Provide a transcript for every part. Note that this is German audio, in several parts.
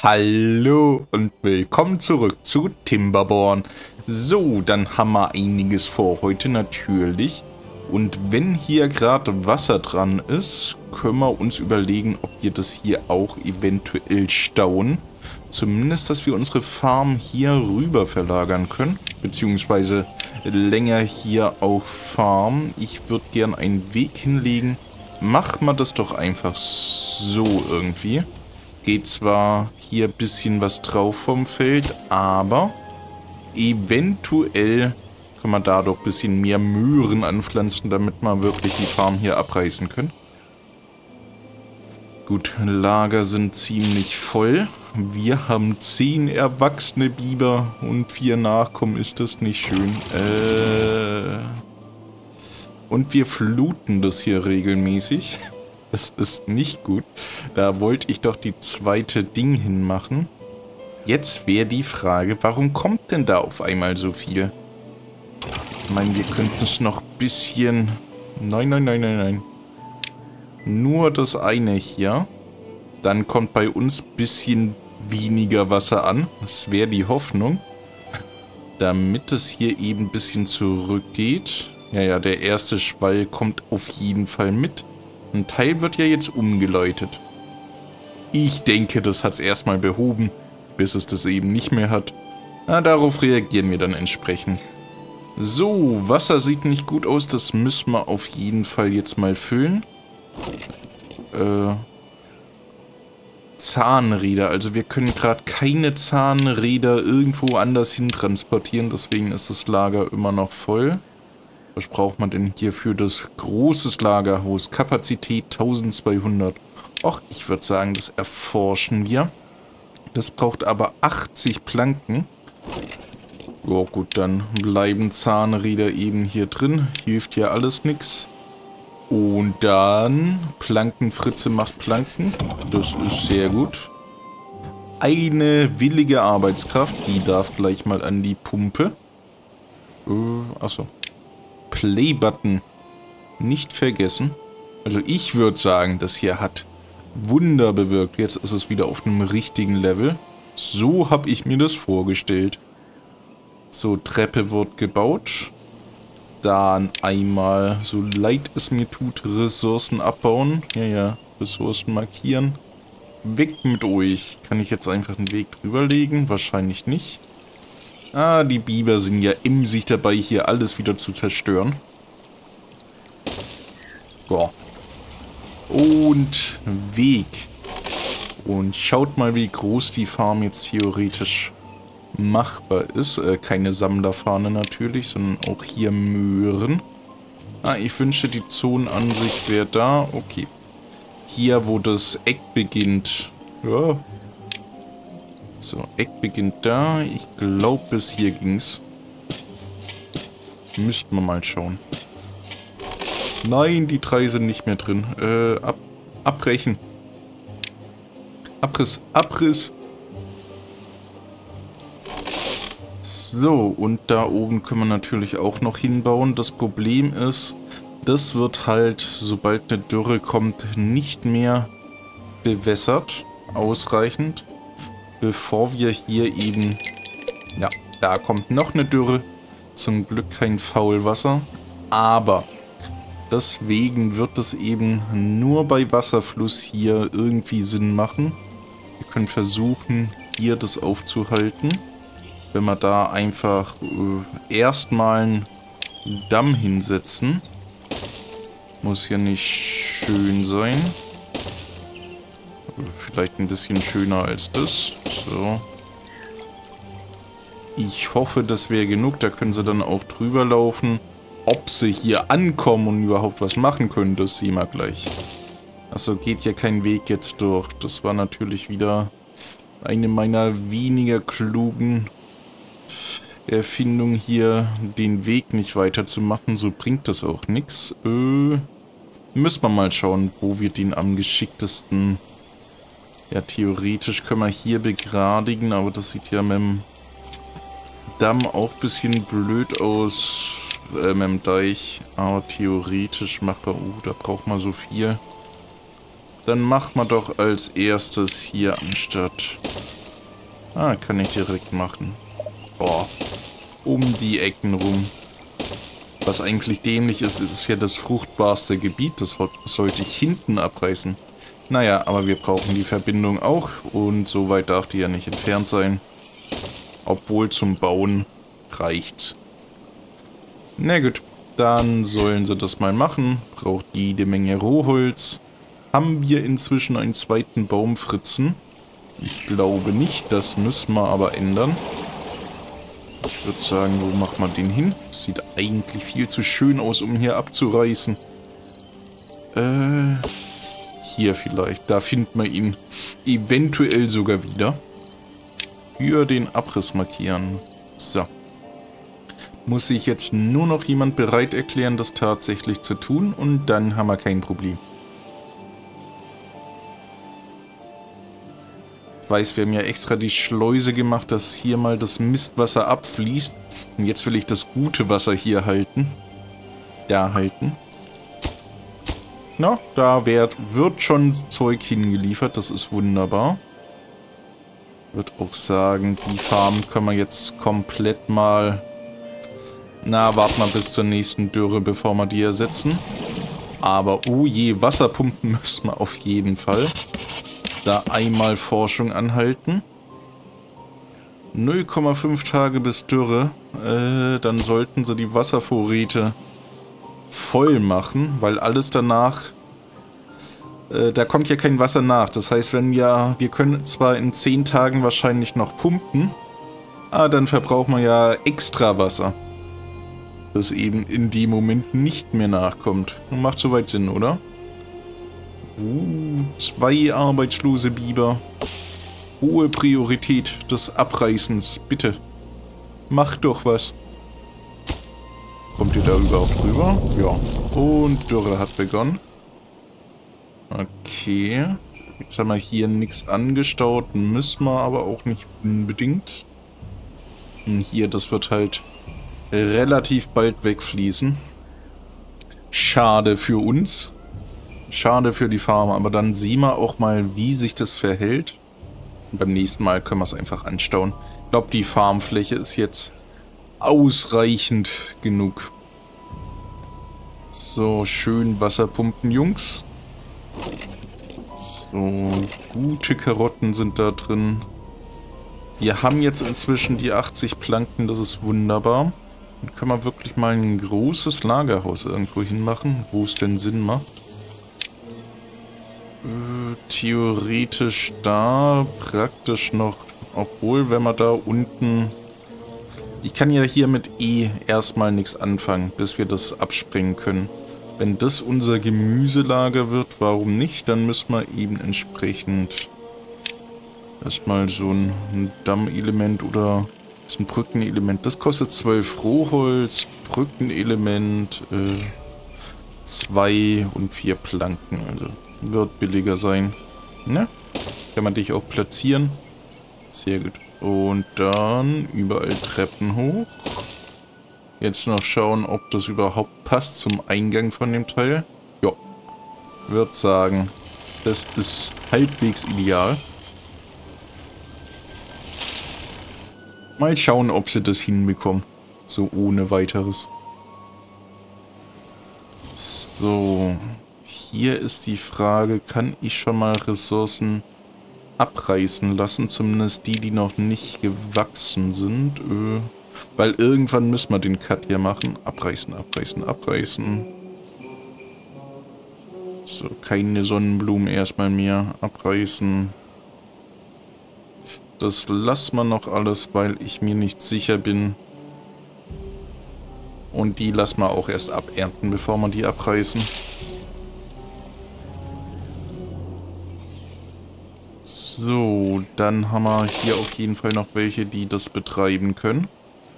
Hallo und willkommen zurück zu Timberborn. So, dann haben wir einiges vor heute natürlich. Und wenn hier gerade Wasser dran ist, können wir uns überlegen, ob wir das hier auch eventuell stauen. Zumindest, dass wir unsere Farm hier rüber verlagern können. Beziehungsweise länger hier auch farmen. Ich würde gern einen Weg hinlegen. Machen wir das doch einfach so irgendwie. Geht zwar hier ein bisschen was drauf vom Feld, aber eventuell kann man da doch ein bisschen mehr Möhren anpflanzen, damit wir wirklich die Farm hier abreißen können. Gut, Lager sind ziemlich voll. Wir haben 10 erwachsene Biber und 4 Nachkommen. Ist das nicht schön? Und wir fluten das hier regelmäßig. Das ist nicht gut. Da wollte ich doch die zweite Ding hinmachen. Jetzt wäre die Frage, warum kommt denn da auf einmal so viel? Ich meine, wir könnten es noch ein bisschen... Nein. Nur das eine hier. Dann kommt bei uns ein bisschen weniger Wasser an. Das wäre die Hoffnung. Damit es hier eben ein bisschen zurückgeht. Ja, der erste Schwall kommt auf jeden Fall mit. Ein Teil wird ja jetzt umgeleitet. Ich denke, das hat es erstmal behoben, bis es das eben nicht mehr hat. Na, darauf reagieren wir dann entsprechend. So, Wasser sieht nicht gut aus, das müssen wir auf jeden Fall jetzt mal füllen. Zahnräder, also wir können gerade keine Zahnräder irgendwo anders hin transportieren, deswegen ist das Lager immer noch voll. Was braucht man denn hier für das große Lagerhaus? Kapazität 1200. Och, ich würde sagen, das erforschen wir. Das braucht aber 80 Planken. Ja gut, dann bleiben Zahnräder eben hier drin. Hilft ja alles nichts. Und dann Plankenfritze macht Planken. Das ist sehr gut. Eine willige Arbeitskraft. Die darf gleich mal an die Pumpe. Achso. Play-Button nicht vergessen. Also ich würde sagen, das hier hat Wunder bewirkt. Jetzt ist es wieder auf einem richtigen Level. So habe ich mir das vorgestellt. So, Treppe wird gebaut. Dann einmal, so leid es mir tut, Ressourcen abbauen. Ja, Ressourcen markieren. Weg mit euch. Kann ich jetzt einfach einen Weg drüber legen? Wahrscheinlich nicht. Ah, die Biber sind ja emsig dabei, hier alles wieder zu zerstören. Boah. Und Weg. Und schaut mal, wie groß die Farm jetzt theoretisch machbar ist. Keine Sammlerfahne natürlich, sondern auch hier Möhren. Ah, ich wünschte, die Zonenansicht wäre da. Okay. Hier, wo das Eck beginnt. Ja. So, Eck beginnt da. Ich glaube, bis hier ging's. Müssten wir mal schauen. Nein, die 3 sind nicht mehr drin. Abbrechen. Abriss. So, und da oben können wir natürlich auch noch hinbauen. Das Problem ist, das wird halt, sobald eine Dürre kommt, nicht mehr bewässert. Ausreichend. Bevor wir hier eben... Ja, da kommt noch eine Dürre. Zum Glück kein Faulwasser. Aber deswegen wird es eben nur bei Wasserfluss hier irgendwie Sinn machen. Wir können versuchen, hier das aufzuhalten. Wenn wir da einfach erstmal einen Damm hinsetzen. Muss ja nicht schön sein. Vielleicht ein bisschen schöner als das. So. Ich hoffe, das wäre genug. Da können sie dann auch drüber laufen. Ob sie hier ankommen und überhaupt was machen können, das sehen wir gleich. Achso, geht ja kein Weg jetzt durch. Das war natürlich wieder eine meiner weniger klugen Erfindungen hier, den Weg nicht weiterzumachen. So bringt das auch nichts. Müssen wir mal schauen, wo wir den am geschicktesten... Ja, theoretisch können wir hier begradigen, aber das sieht ja mit dem Damm auch ein bisschen blöd aus. Mit dem Deich. Aber theoretisch machbar. Da braucht man so viel. Dann machen wir doch als erstes hier anstatt Ah, kann ich direkt machen. Boah. Um die Ecken rum. Was eigentlich dämlich ist, ist ja das fruchtbarste Gebiet. Das sollte ich hinten abreißen. Naja, aber wir brauchen die Verbindung auch. Und so weit darf die ja nicht entfernt sein. Obwohl zum Bauen reicht's. Na gut, dann sollen sie das mal machen. Braucht jede Menge Rohholz. Haben wir inzwischen einen zweiten Baumfritzen? Ich glaube nicht, das müssen wir aber ändern. Ich würde sagen, wo macht man den hin? Sieht eigentlich viel zu schön aus, um hier abzureißen. Hier vielleicht. Da finden wir ihn eventuell sogar wieder. Für den Abriss markieren. So. Muss sich jetzt nur noch jemand bereit erklären, das tatsächlich zu tun und dann haben wir kein Problem. Ich weiß, wir haben ja extra die Schleuse gemacht, dass hier mal das Mistwasser abfließt. Und jetzt will ich das gute Wasser hier halten. Da halten. Na, da wird schon Zeug hingeliefert, das ist wunderbar. Ich würde auch sagen, die Farm können wir jetzt komplett mal... Na, warten wir bis zur nächsten Dürre, bevor wir die ersetzen. Aber, oh je, Wasserpumpen müssen wir auf jeden Fall. Da einmal Forschung anhalten. 0,5 Tage bis Dürre. Dann sollten sie die Wasservorräte voll machen, weil alles danach... da kommt ja kein Wasser nach. Das heißt, wir können zwar in 10 Tagen wahrscheinlich noch pumpen, aber dann verbrauchen wir ja extra Wasser. Das eben in dem Moment nicht mehr nachkommt. Macht soweit Sinn, oder? 2 arbeitslose Biber. Hohe Priorität des Abreißens. Bitte. Macht doch was. Kommt ihr da überhaupt rüber? Ja. Und Dürre hat begonnen. Okay. Jetzt haben wir hier nichts angestaut. Müssen wir aber auch nicht unbedingt. Und hier, das wird halt relativ bald wegfließen. Schade für uns. Schade für die Farm, aber dann sehen wir auch mal, wie sich das verhält. Und beim nächsten Mal können wir es einfach anstauen. Ich glaube, die Farmfläche ist jetzt ausreichend genug. So, schön Wasserpumpen, Jungs. So, gute Karotten sind da drin. Wir haben jetzt inzwischen die 80 Planken, das ist wunderbar. Dann können wir wirklich mal ein großes Lagerhaus irgendwo hinmachen, wo es denn Sinn macht. Theoretisch da, praktisch noch, obwohl, wenn wir da unten... Ich kann ja hier mit erstmal nichts anfangen, bis wir das abspringen können. Wenn das unser Gemüselager wird, warum nicht? Dann müssen wir eben entsprechend erstmal so ein Dammelement oder ist ein Brückenelement. Das kostet 12 Rohholz, Brückenelement, 2 und 4 Planken, also wird billiger sein. Ne? Kann man dich auch platzieren. Sehr gut. Und dann überall Treppen hoch. Jetzt noch schauen, ob das überhaupt passt zum Eingang von dem Teil. Ja. Würde sagen, das ist halbwegs ideal. Mal schauen, ob sie das hinbekommen. So ohne weiteres. So. Hier ist die Frage, kann ich schon mal Ressourcen abreißen lassen? Zumindest die noch nicht gewachsen sind. Weil irgendwann müssen wir den Cut hier machen. Abreißen, abreißen, abreißen. So, keine Sonnenblumen erstmal mehr. Abreißen. Das lassen wir noch alles, weil ich mir nicht sicher bin. Und die lassen wir auch erst abernten, bevor wir die abreißen. So, dann haben wir hier auf jeden Fall noch welche, die das betreiben können.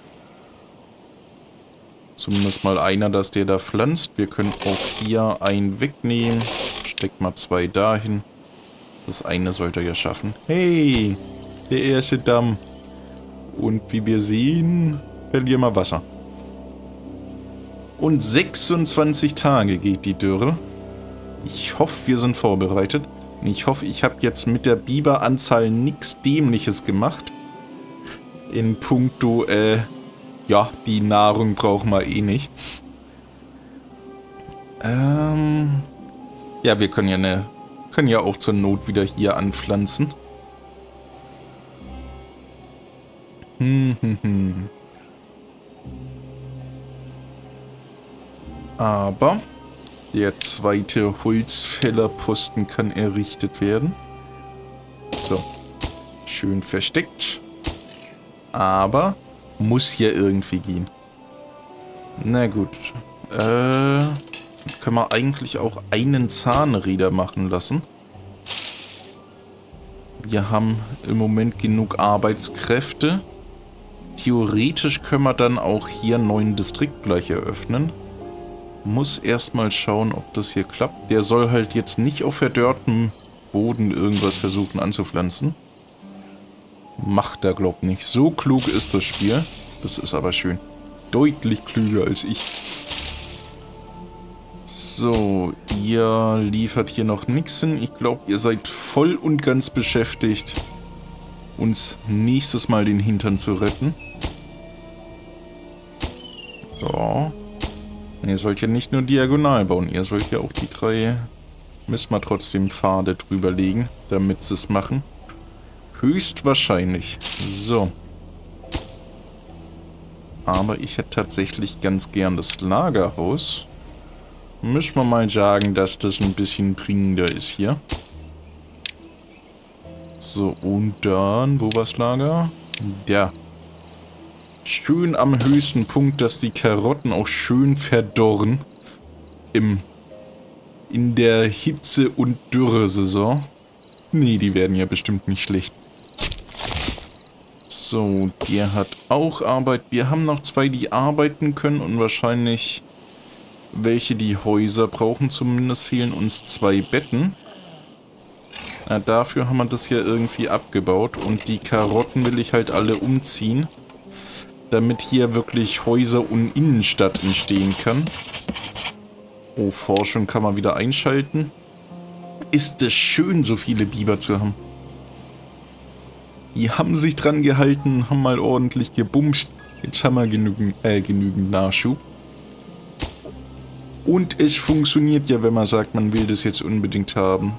Zumindest mal einer, dass der da pflanzt. Wir können auch hier einen wegnehmen. Steckt mal 2 dahin. Das eine sollte er ja schaffen. Hey, der erste Damm. Und wie wir sehen, verlieren wir Wasser. Und 26 Tage geht die Dürre. Ich hoffe, wir sind vorbereitet. Ich hoffe, ich habe jetzt mit der Biberanzahl nichts Dämliches gemacht. In puncto, ja, die Nahrung brauchen wir eh nicht. Ja, wir können ja auch zur Not wieder hier anpflanzen. Aber der zweite Holzfällerposten kann errichtet werden. So. Schön versteckt. Aber muss ja irgendwie gehen. Na gut. Können wir eigentlich auch einen Zahnräder machen lassen. Wir haben im Moment genug Arbeitskräfte. Theoretisch können wir dann auch hier einen neuen Distrikt gleich eröffnen. Muss erstmal schauen, ob das hier klappt. Der soll halt jetzt nicht auf verdörrtem Boden irgendwas versuchen anzupflanzen. Macht er, glaub nicht. So klug ist das Spiel. Das ist aber schön. Deutlich klüger als ich. So, ihr liefert hier noch nichts hin. Ich glaube, ihr seid voll und ganz beschäftigt, uns nächstes Mal den Hintern zu retten. So. Ihr sollt ja nicht nur diagonal bauen, ihr sollt ja auch die 3... Müssen wir trotzdem Pfade drüber legen, damit sie es machen. Höchstwahrscheinlich. So. Aber ich hätte tatsächlich ganz gern das Lagerhaus. Müssen wir mal sagen, dass das ein bisschen dringender ist hier. So, und dann, wo war das Lager? Ja. Schön am höchsten Punkt, dass die Karotten auch schön verdorren. In der Hitze- und Dürresaison. Nee, die werden ja bestimmt nicht schlecht. So, der hat auch Arbeit. Wir haben noch 2, die arbeiten können und wahrscheinlich welche, die Häuser brauchen. Zumindest fehlen uns 2 Betten. Na, dafür haben wir das ja irgendwie abgebaut. Und die Karotten will ich halt alle umziehen, damit hier wirklich Häuser und Innenstadt entstehen kann. Oh, Forschung kann man wieder einschalten. Ist es schön, so viele Biber zu haben. Die haben sich dran gehalten, haben mal ordentlich gebumst. Jetzt haben wir genügend Nachschub. Und es funktioniert ja, wenn man sagt, man will das jetzt unbedingt haben.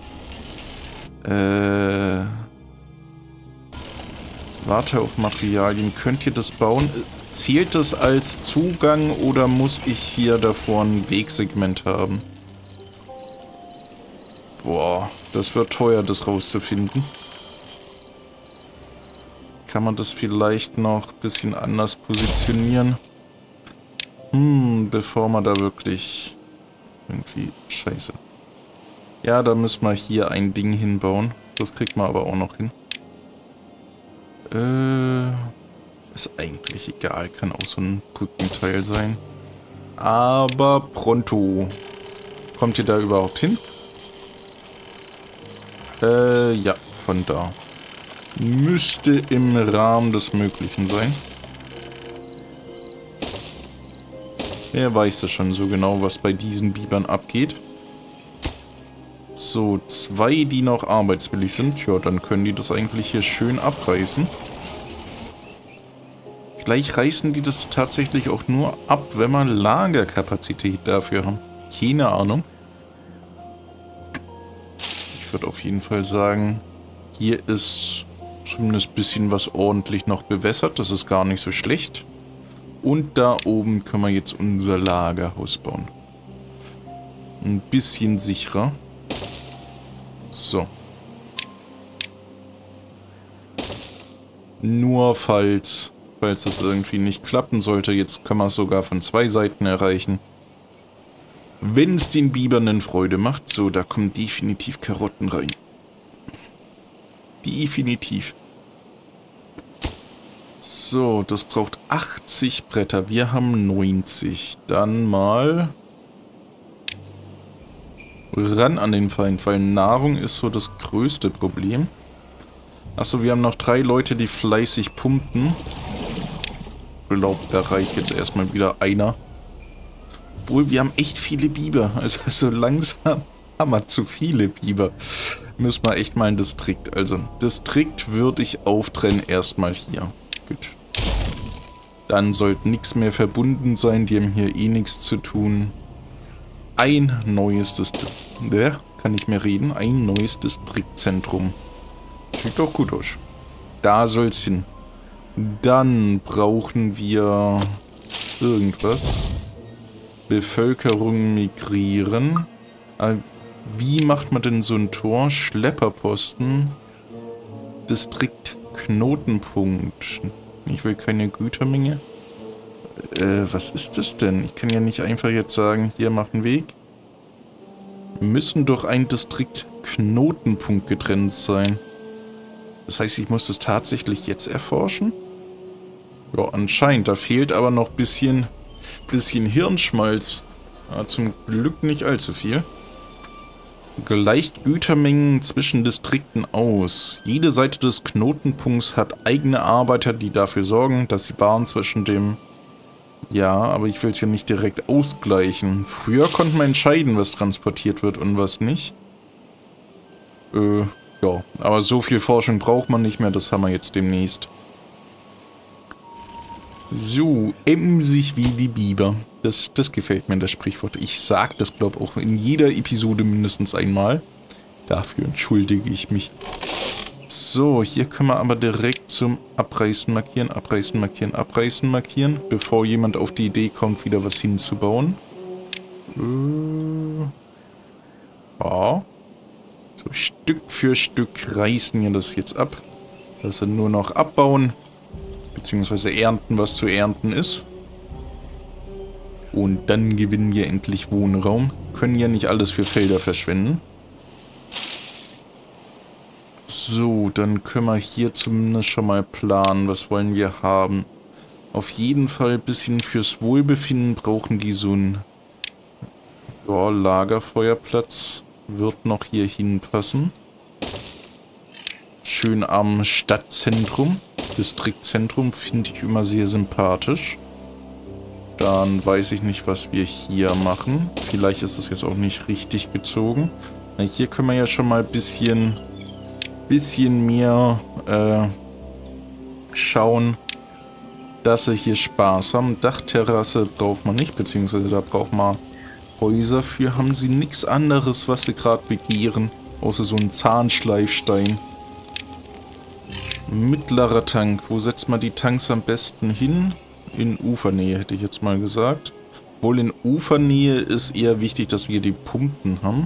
Warte auf Materialien. Könnt ihr das bauen? Zählt das als Zugang oder muss ich hier davor ein Wegsegment haben? Boah, das wird teuer, das rauszufinden. Kann man das vielleicht noch ein bisschen anders positionieren? Bevor man da wirklich irgendwie... Scheiße. Ja, da müssen wir hier ein Ding hinbauen. Das kriegt man aber auch noch hin. Ist eigentlich egal. Kann auch so ein Brückenteil sein. Aber pronto. Kommt ihr da überhaupt hin? Ja, von da. Müsste im Rahmen des Möglichen sein. Wer weiß das schon so genau, was bei diesen Bibern abgeht. So, 2, die noch arbeitswillig sind. Ja, dann können die das eigentlich hier schön abreißen. Vielleicht reißen die das tatsächlich auch nur ab, wenn wir Lagerkapazität dafür haben. Keine Ahnung. Ich würde auf jeden Fall sagen, hier ist zumindest ein bisschen was ordentlich noch bewässert. Das ist gar nicht so schlecht. Und da oben können wir jetzt unser Lagerhaus bauen. Ein bisschen sicherer. So. Nur falls das irgendwie nicht klappen sollte, jetzt können wir es sogar von 2 Seiten erreichen. Wenn es den Bibern eine Freude macht. So, da kommen definitiv Karotten rein. Definitiv. So, das braucht 80 Bretter. Wir haben 90. Dann mal ran an den Feind, weil Nahrung ist so das größte Problem. Achso, wir haben noch 3 Leute, die fleißig pumpen. Ich glaube, da reicht jetzt erstmal wieder einer. Obwohl, wir haben echt viele Biber. Also so langsam haben wir zu viele Biber. Müssen wir echt mal ein Distrikt. Also, Distrikt würde ich auftrennen erstmal hier. Gut. Dann sollte nichts mehr verbunden sein. Die haben hier eh nichts zu tun. Ein neues Distrikt. Kann nicht mehr reden. Ein neues Distriktzentrum. Sieht doch gut aus. Da soll's hin. Dann brauchen wir irgendwas. Bevölkerung migrieren. Wie macht man denn so ein Tor? Schlepperposten. Distrikt Knotenpunkt. Ich will keine Gütermenge. Was ist das denn? Ich kann ja nicht einfach jetzt sagen, hier mach einen Weg. Müssen doch ein Distrikt Knotenpunkt getrennt sein. Das heißt, ich muss das tatsächlich jetzt erforschen? Ja, anscheinend. Da fehlt aber noch bisschen Hirnschmalz. Ja, zum Glück nicht allzu viel. Gleicht Gütermengen zwischen Distrikten aus. Jede Seite des Knotenpunkts hat eigene Arbeiter, die dafür sorgen, dass die Waren zwischen dem... Ja, aber ich will es ja nicht direkt ausgleichen. Früher konnte man entscheiden, was transportiert wird und was nicht. Ja, aber so viel Forschung braucht man nicht mehr, das haben wir jetzt demnächst. So, emsig wie die Biber. Das gefällt mir, das Sprichwort. Ich sag das, glaube ich, auch in jeder Episode mindestens einmal. Dafür entschuldige ich mich. So, hier können wir aber direkt zum Abreißen markieren, abreißen markieren, abreißen markieren, bevor jemand auf die Idee kommt, wieder was hinzubauen. Ja. So, Stück für Stück reißen wir das jetzt ab. Das sind nur noch abbauen. Beziehungsweise ernten, was zu ernten ist. Und dann gewinnen wir endlich Wohnraum. Können ja nicht alles für Felder verschwenden. So, dann können wir hier zumindest schon mal planen. Was wollen wir haben? Auf jeden Fall ein bisschen fürs Wohlbefinden brauchen die so ein Lagerfeuerplatz. Wird noch hier hinpassen. Schön am Stadtzentrum. Distriktzentrum finde ich immer sehr sympathisch. Dann weiß ich nicht, was wir hier machen. Vielleicht ist das jetzt auch nicht richtig gezogen. Na, hier können wir ja schon mal ein bisschen mehr schauen, dass sie hier Spaß haben. Dachterrasse braucht man nicht, beziehungsweise da braucht man Häuser für. Haben sie nichts anderes, was sie gerade begehren, außer so einen Zahnschleifstein. Mittlerer Tank. Wo setzt man die Tanks am besten hin? In Ufernähe, hätte ich jetzt mal gesagt. Wohl in Ufernähe ist eher wichtig, dass wir die Pumpen haben.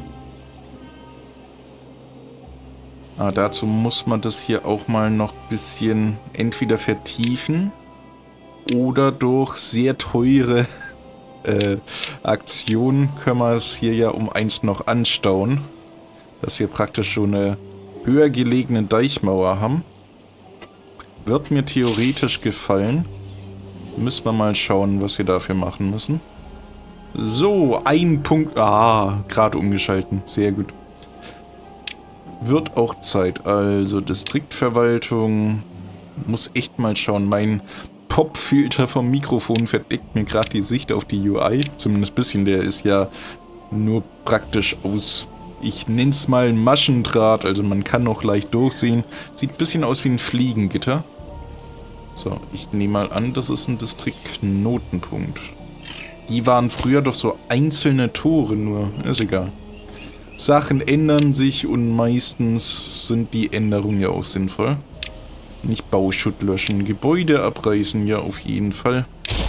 Dazu muss man das hier auch mal noch ein bisschen entweder vertiefen oder durch sehr teure Aktionen können wir es hier ja um eins noch anstauen. Dass wir praktisch schon eine höher gelegene Deichmauer haben. Wird mir theoretisch gefallen. Müssen wir mal schauen, was wir dafür machen müssen. So, ein Punkt. Gerade umgeschalten. Sehr gut. Wird auch Zeit. Also, Distriktverwaltung. Muss echt mal schauen. Mein Popfilter vom Mikrofon verdeckt mir gerade die Sicht auf die UI. Zumindest ein bisschen. Der ist ja nur praktisch aus... Ich nenne es mal Maschendraht. Also, man kann noch leicht durchsehen. Sieht ein bisschen aus wie ein Fliegengitter. So, ich nehme mal an, das ist ein Distriktknotenpunkt. Die waren früher doch so einzelne Tore nur. Ist egal. Sachen ändern sich und meistens sind die Änderungen ja auch sinnvoll. Nicht Bauschutt löschen, Gebäude abreißen, ja auf jeden Fall.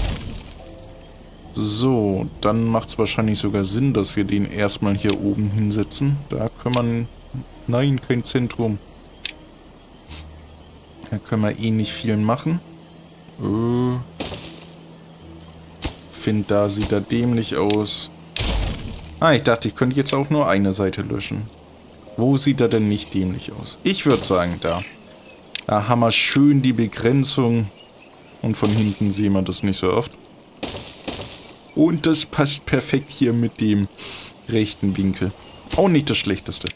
So, dann macht es wahrscheinlich sogar Sinn, dass wir den erstmal hier oben hinsetzen. Da können wir... Nein, kein Zentrum. Da können wir eh nicht viel machen. Find, da sieht er dämlich aus. Ich dachte, ich könnte jetzt auch nur eine Seite löschen. Wo sieht er denn nicht dämlich aus? Ich würde sagen, da. Da haben wir schön die Begrenzung. Und von hinten sehen wir das nicht so oft. Und das passt perfekt hier mit dem rechten Winkel. Auch nicht das Schlechteste.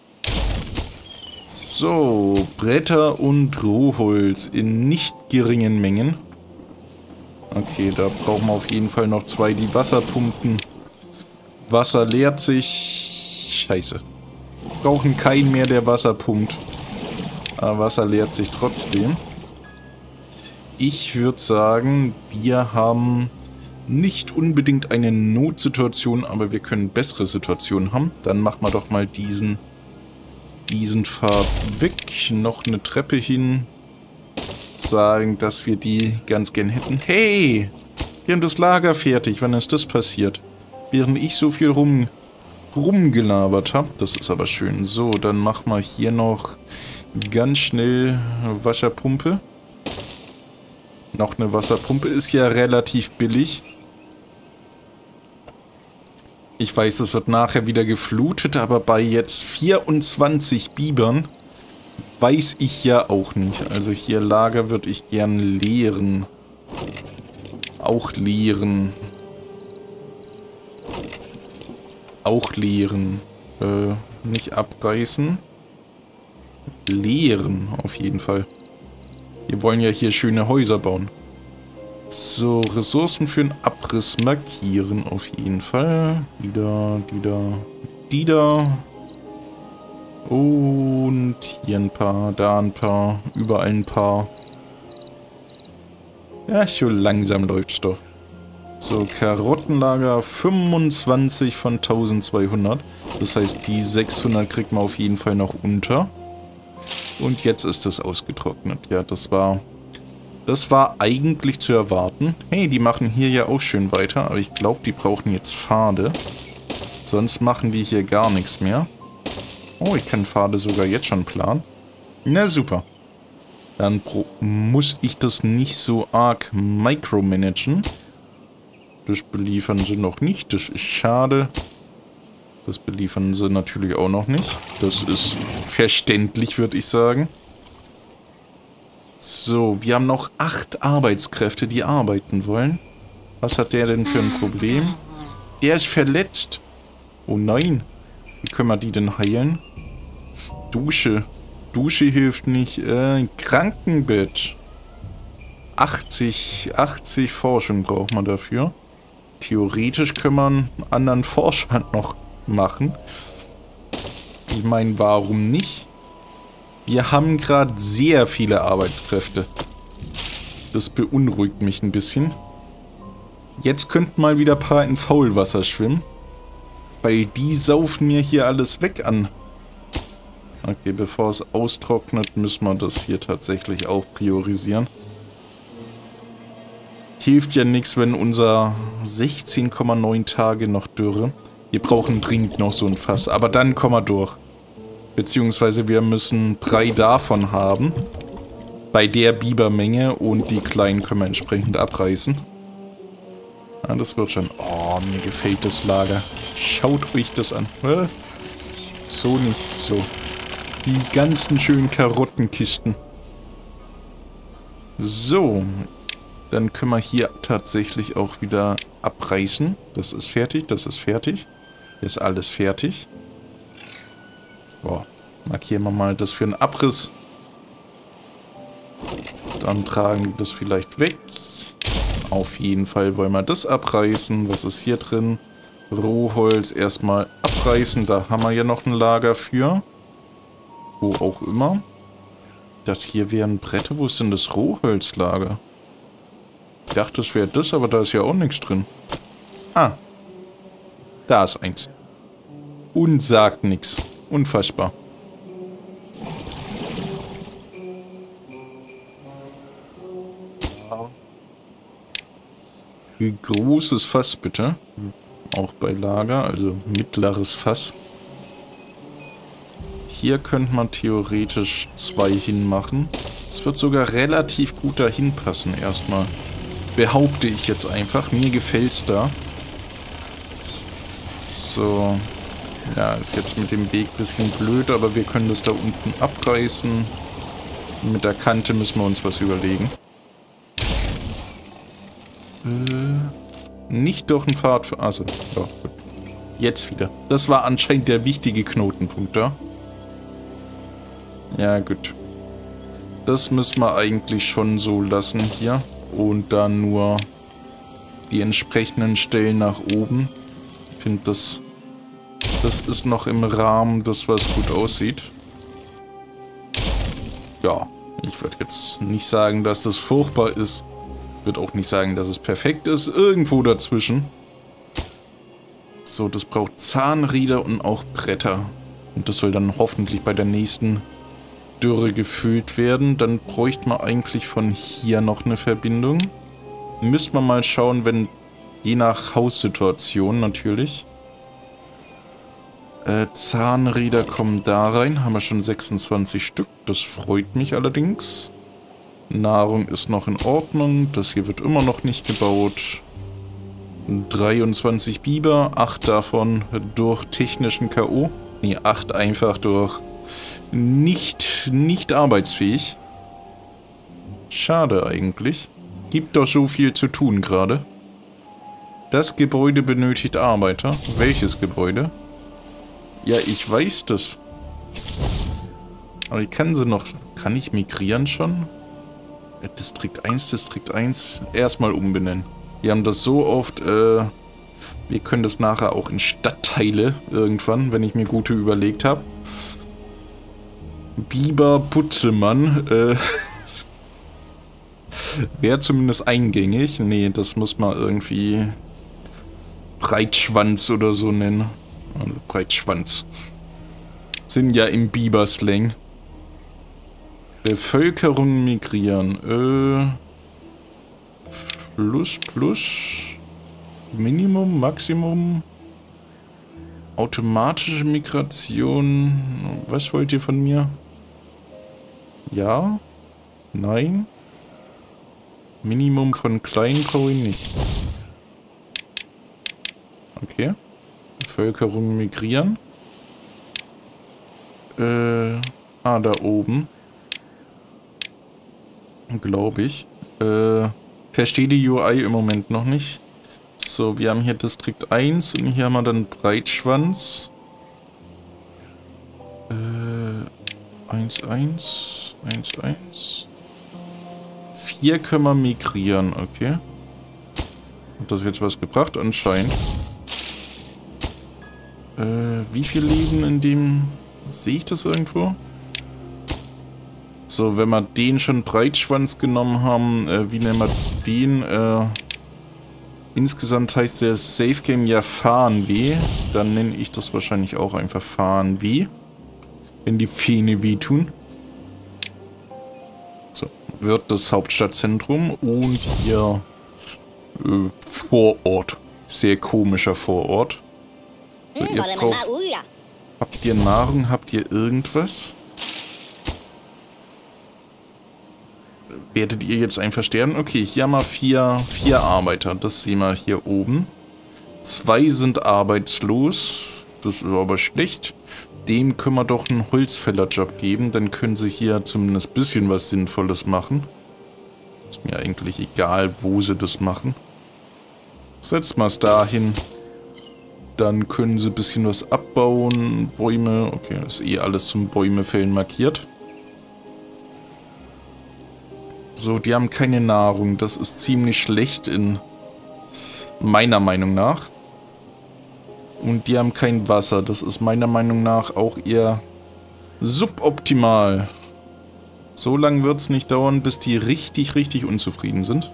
So, Bretter und Rohholz in nicht geringen Mengen. Okay, da brauchen wir auf jeden Fall noch 2, die Wasser pumpen. Wasser leert sich. Scheiße. Wir brauchen keinen mehr, der Wasser pumpt. Aber Wasser leert sich trotzdem. ich würde sagen, wir haben nicht unbedingt eine Notsituation, aber wir können bessere Situationen haben. Dann machen wir doch mal diesen Pfad weg. Noch eine Treppe hin. Sagen, dass wir die ganz gern hätten. Hey! Wir haben das Lager fertig. Wann ist das passiert? Während ich so viel rumgelabert habe. Das ist aber schön. So, dann machen wir hier noch ganz schnell Wasserpumpe. Noch eine Wasserpumpe. Ist ja relativ billig. Ich weiß, es wird nachher wieder geflutet, aber bei jetzt 24 Bibern weiß ich ja auch nicht. Also hier Lager würde ich gern leeren. Auch leeren. Auch leeren. Nicht abreißen. Leeren auf jeden Fall. Wir wollen ja hier schöne Häuser bauen. So, Ressourcen für den Abriss markieren auf jeden Fall. Die da. Und hier ein paar, da ein paar, überall ein paar. Ja, schon langsam läuft's doch. So, Karottenlager 25 von 1200. Das heißt, die 600 kriegt man auf jeden Fall noch unter. Und jetzt ist es ausgetrocknet. Ja, das war eigentlich zu erwarten. Hey, die machen hier ja auch schön weiter, aber ich glaube, die brauchen jetzt Pfade. Sonst machen die hier gar nichts mehr. Oh, ich kann Pfade sogar jetzt schon planen. Na super. Dann muss ich das nicht so arg micromanagen. Das beliefern sie noch nicht. Das ist schade. Das beliefern sie natürlich auch noch nicht. Das ist verständlich, würde ich sagen. So, wir haben noch 8 Arbeitskräfte, die arbeiten wollen. Was hat der denn für ein Problem? Der ist verletzt. Oh nein. Wie können wir die denn heilen? Dusche. Dusche hilft nicht. Krankenbett. 80 Forschung braucht man dafür. Theoretisch können wir einen anderen Forscher noch machen. Ich meine, warum nicht? Wir haben gerade sehr viele Arbeitskräfte. Das beunruhigt mich ein bisschen. Jetzt könnten mal wieder ein paar in Faulwasser schwimmen. Weil die saufen mir hier alles weg an. Okay, bevor es austrocknet, müssen wir das hier tatsächlich auch priorisieren. Hilft ja nichts, wenn unser 16,9 Tage noch Dürre. Wir brauchen dringend noch so ein Fass, aber dann kommen wir durch. Beziehungsweise wir müssen 3 davon haben. Bei der Bibermenge und die kleinen können wir entsprechend abreißen. Ah, das wird schon. Oh, mir gefällt das Lager. Schaut euch das an. So nicht so. Die ganzen schönen Karottenkisten. So. Dann können wir hier tatsächlich auch wieder abreißen. Das ist fertig, das ist fertig. Hier ist alles fertig. Boah, markieren wir mal das für einen Abriss. Dann tragen wir das vielleicht weg. Auf jeden Fall wollen wir das abreißen. Was ist hier drin? Rohholz erstmal abreißen. Da haben wir ja noch ein Lager für. Wo auch immer. Ich dachte, hier wären Bretter. Wo ist denn das Rohholzlager? Ich dachte, es wäre das, aber da ist ja auch nichts drin. Ah. Da ist eins. Und sagt nichts. Unfassbar. Großes Fass bitte. Auch bei Lager, also mittleres Fass. Hier könnte man theoretisch 2 hinmachen. Es wird sogar relativ gut dahin passen erstmal. Behaupte ich jetzt einfach. Mir gefällt's da. So. Ja, ist jetzt mit dem Weg ein bisschen blöd, aber wir können das da unten abreißen. Mit der Kante müssen wir uns was überlegen. Nicht durch den Pfad für... Also, ja, gut. Jetzt wieder. Das war anscheinend der wichtige Knotenpunkt da. Ja, gut. Das müssen wir eigentlich schon so lassen hier. Und dann nur die entsprechenden Stellen nach oben. Ich finde, das ist noch im Rahmen, das was gut aussieht. Ja, Ich würde jetzt nicht sagen, dass das furchtbar ist. Ich würde auch nicht sagen, dass es perfekt ist. Irgendwo dazwischen. So, das braucht Zahnräder und auch Bretter. Und das soll dann hoffentlich bei der nächsten Dürre gefüllt werden. Dann bräuchte man eigentlich von hier noch eine Verbindung. Müsste man mal schauen, wenn... Je nach Haussituation natürlich. Zahnräder kommen da rein. Haben wir schon 26 Stück. Das freut mich allerdings. Nahrung ist noch in Ordnung. Das hier wird immer noch nicht gebaut. 23 Biber. 8 davon durch technischen K.O. Nee, 8 einfach durch nicht arbeitsfähig. Schade eigentlich. Gibt doch so viel zu tun gerade. Das Gebäude benötigt Arbeiter. Welches Gebäude? Ja, ich weiß das. Aber ich kann sie noch... Kann ich migrieren schon? Distrikt 1, Distrikt 1. Erstmal umbenennen. Wir haben das so oft... wir können das nachher auch in Stadtteile irgendwann, wenn ich mir gute überlegt habe. Biber Putzemann. Wäre zumindest eingängig. Nee, das muss man irgendwie... Breitschwanz oder so nennen. Also Breitschwanz. Sind ja im Biber-Slang. Bevölkerung migrieren. Plus. Minimum, Maximum. Automatische Migration. Was wollt ihr von mir? Ja? Nein? Minimum von kleinen brauche ich nicht. Okay. Bevölkerung migrieren. Da oben. Glaube ich. Verstehe die UI im Moment noch nicht. So, wir haben hier Distrikt 1 und hier haben wir dann Breitschwanz. 1. 4 können wir migrieren, okay. Hat das jetzt was gebracht? Anscheinend. Wie viel leben in dem... Sehe ich das irgendwo? So, wenn wir den schon Breitschwanz genommen haben, wie nennen wir den? Insgesamt heißt der Safe Game ja Fahren-W. Dann nenne ich das wahrscheinlich auch einfach Fahren-W. Wenn die Fähne wehtun. So, wird das Hauptstadtzentrum und hier Vorort. Sehr komischer Vorort. So, ihr braucht... Habt ihr Nahrung? Habt ihr irgendwas? Werdet ihr jetzt einfach sterben? Okay, hier haben wir vier Arbeiter. Das sehen wir hier oben. 2 sind arbeitslos. Das ist aber schlecht. Dem können wir doch einen Holzfällerjob geben. Dann können sie hier zumindest ein bisschen was Sinnvolles machen. Ist mir eigentlich egal, wo sie das machen. Setzt mal es dahin. Dann können sie ein bisschen was abbauen. Bäume. Okay, ist eh alles zum Bäumefällen markiert. So, die haben keine Nahrung. Das ist ziemlich schlecht in meiner Meinung nach. Und die haben kein Wasser. Das ist meiner Meinung nach auch eher suboptimal. So lange wird es nicht dauern, bis die richtig unzufrieden sind.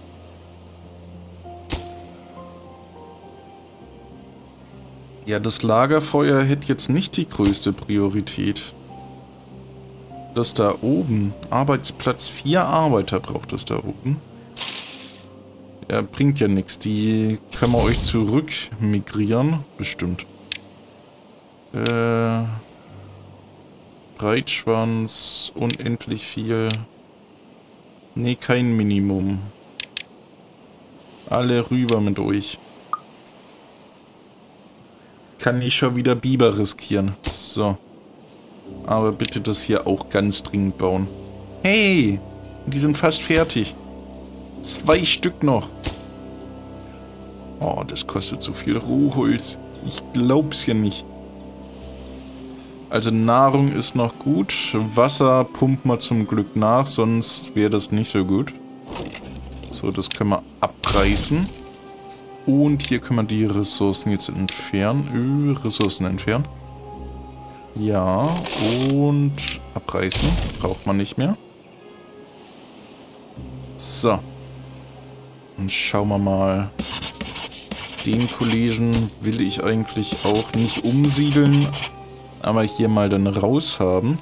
Ja, das Lagerfeuer hätte jetzt nicht die größte Priorität. Das da oben. Arbeitsplatz 4 Arbeiter braucht es da oben. Ja, bringt ja nichts. Die können wir euch zurück migrieren. Bestimmt. Breitschwanz. Unendlich viel. Nee, kein Minimum. Alle rüber mit euch. Kann ich schon wieder Biber riskieren. So. Aber bitte das hier auch ganz dringend bauen. Hey! Die sind fast fertig. 2 Stück noch. Oh, das kostet so viel Rohholz. Ich glaub's ja nicht. Also Nahrung ist noch gut. Wasser pumpt man zum Glück nach, sonst wäre das nicht so gut. So, das können wir abreißen. Und hier können wir die Ressourcen jetzt entfernen. Ressourcen entfernen. Ja, und abreißen. Braucht man nicht mehr. So. Dann schauen wir mal. Den Kollegen will ich eigentlich auch nicht umsiedeln, aber hier mal dann raus haben.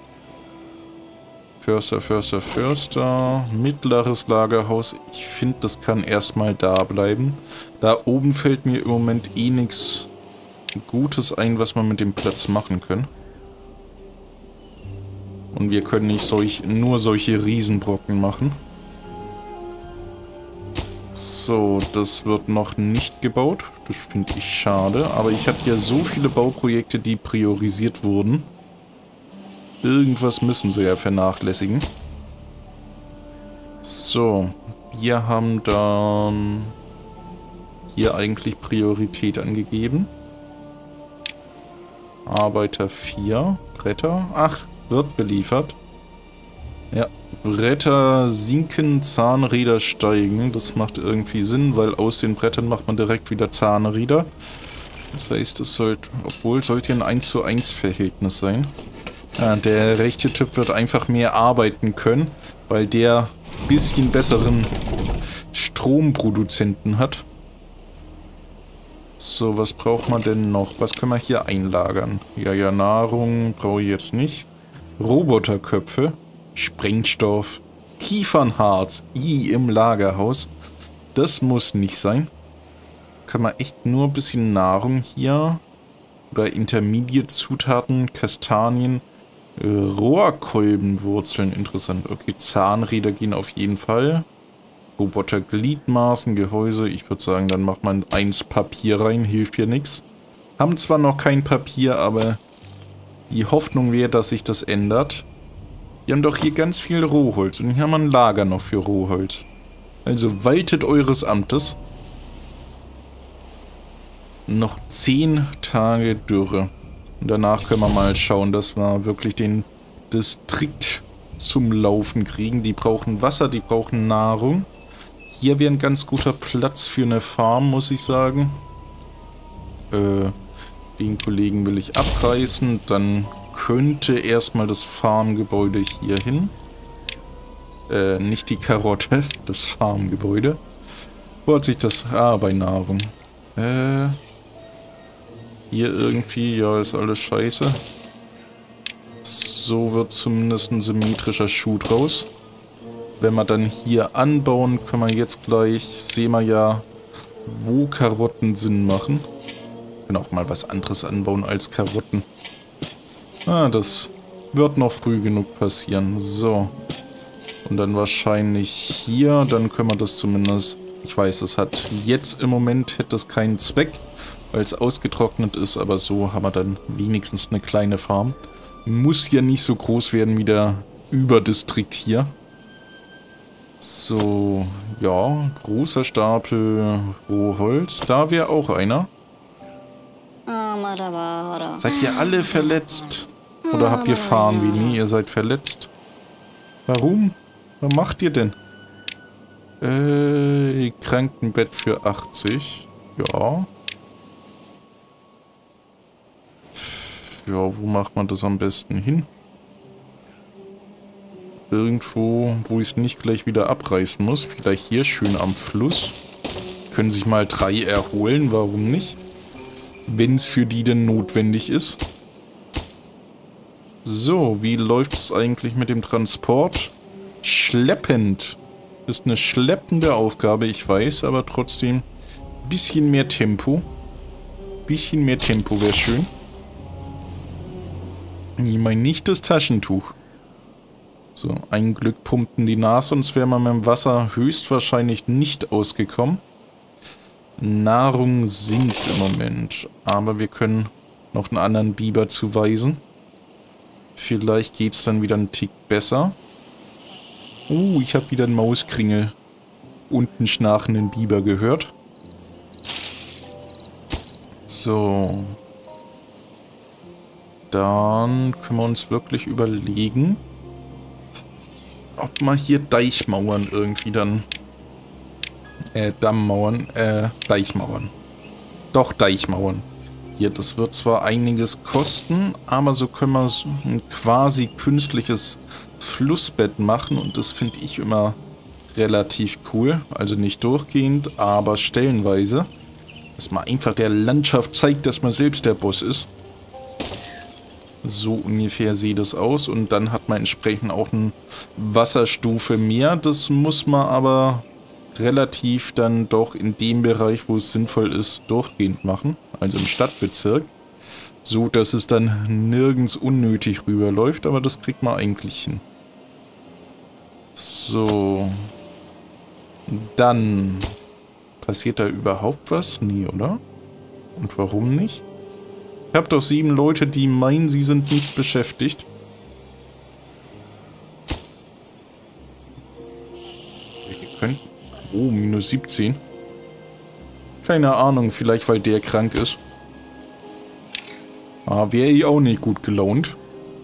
Förster. Mittleres Lagerhaus. Ich finde, das kann erstmal da bleiben. Da oben fällt mir im Moment eh nichts Gutes ein, was man mit dem Platz machen können. Und wir können nicht nur solche Riesenbrocken machen. So, das wird noch nicht gebaut. Das finde ich schade. Aber ich hatte ja so viele Bauprojekte, die priorisiert wurden. Irgendwas müssen sie ja vernachlässigen. So, wir haben dann hier eigentlich Priorität angegeben. Arbeiter 4, Bretter, 8, wird beliefert. Ja, Bretter sinken, Zahnräder steigen. Das macht irgendwie Sinn, weil aus den Brettern macht man direkt wieder Zahnräder. Das heißt, es sollte ein 1:1 Verhältnis sein. Ja, der rechte Typ wird einfach mehr arbeiten können, weil der ein bisschen besseren Stromproduzenten hat. So, was braucht man denn noch? Was können wir hier einlagern? Ja, Nahrung brauche ich jetzt nicht. Roboterköpfe, Sprengstoff, Kiefernharz, im Lagerhaus. Das muss nicht sein. Kann man echt nur ein bisschen Nahrung hier. Oder Intermediate-Zutaten, Kastanien, Rohrkolbenwurzeln, interessant. Okay, Zahnräder gehen auf jeden Fall. Roboter, Gliedmaßen, Gehäuse. Ich würde sagen, dann macht man 1 Papier rein, hilft hier nichts. Haben zwar noch kein Papier, aber die Hoffnung wäre, dass sich das ändert. Wir haben doch hier ganz viel Rohholz und hier haben wir ein Lager noch für Rohholz. Also waltet eures Amtes. Noch 10 Tage Dürre. Und danach können wir mal schauen, dass wir wirklich den Distrikt zum Laufen kriegen. Die brauchen Wasser, die brauchen Nahrung. Hier wäre ein ganz guter Platz für eine Farm, muss ich sagen. Den Kollegen will ich abreißen. Dann könnte erstmal das Farmgebäude hier hin. Nicht die Karotte, das Farmgebäude. Wo hat sich das... Ah, bei Nahrung. Hier irgendwie, ja, ist alles scheiße. So wird zumindest ein symmetrischer Schuh draus. Wenn wir dann hier anbauen, können wir jetzt gleich, sehen wir ja, wo Karotten Sinn machen. Wir können auch mal was anderes anbauen als Karotten. Ah, das wird noch früh genug passieren. So. Und dann wahrscheinlich hier, dann können wir das zumindest... Ich weiß, es hat jetzt im Moment hätte es keinen Zweck, weil es ausgetrocknet ist, aber so haben wir dann wenigstens eine kleine Farm. Muss ja nicht so groß werden wie der Überdistrikt hier. So, ja, großer Stapel Rohholz. Da wäre auch einer. Seid ihr alle verletzt? Oder habt ihr Farm wie nie? Ihr seid verletzt. Warum? Was macht ihr denn? Krankenbett für 80. Ja. Ja, wo macht man das am besten hin? Irgendwo, wo ich es nicht gleich wieder abreißen muss. Vielleicht hier schön am Fluss. Können sich mal 3 erholen, warum nicht? Wenn es für die denn notwendig ist. So, wie läuft es eigentlich mit dem Transport? Schleppend. Ist eine schleppende Aufgabe, ich weiß, aber trotzdem ein bisschen mehr Tempo. Bisschen mehr Tempo wäre schön. Ich meine nicht das Taschentuch. So, ein Glück pumpten die nach, sonst wäre man mit dem Wasser höchstwahrscheinlich nicht ausgekommen. Nahrung sinkt im Moment, aber wir können noch einen anderen Biber zuweisen. Vielleicht geht es dann wieder einen Tick besser. Ich habe wieder einen Mauskringel und einen schnarchenden Biber gehört. So. Dann können wir uns wirklich überlegen, ob wir hier Deichmauern irgendwie dann... Dammmauern, Deichmauern. Doch, Deichmauern. Hier, das wird zwar einiges kosten, aber so können wir ein quasi künstliches Flussbett machen und das finde ich immer relativ cool. Also nicht durchgehend, aber stellenweise. Dass man einfach der Landschaft zeigt, dass man selbst der Boss ist. So ungefähr sieht es aus. Und dann hat man entsprechend auch eine Wasserstufe mehr. Das muss man aber relativ dann doch in dem Bereich, wo es sinnvoll ist, durchgehend machen. Also im Stadtbezirk. So, dass es dann nirgends unnötig rüberläuft. Aber das kriegt man eigentlich hin. So. Dann. Passiert da überhaupt was? Nee, oder? Und warum nicht? Ich habe doch 7 Leute, die meinen, sie sind nicht beschäftigt. Wir können... Oh, minus 17. Keine Ahnung, vielleicht weil der krank ist. Ah, wäre ich auch nicht gut gelaunt.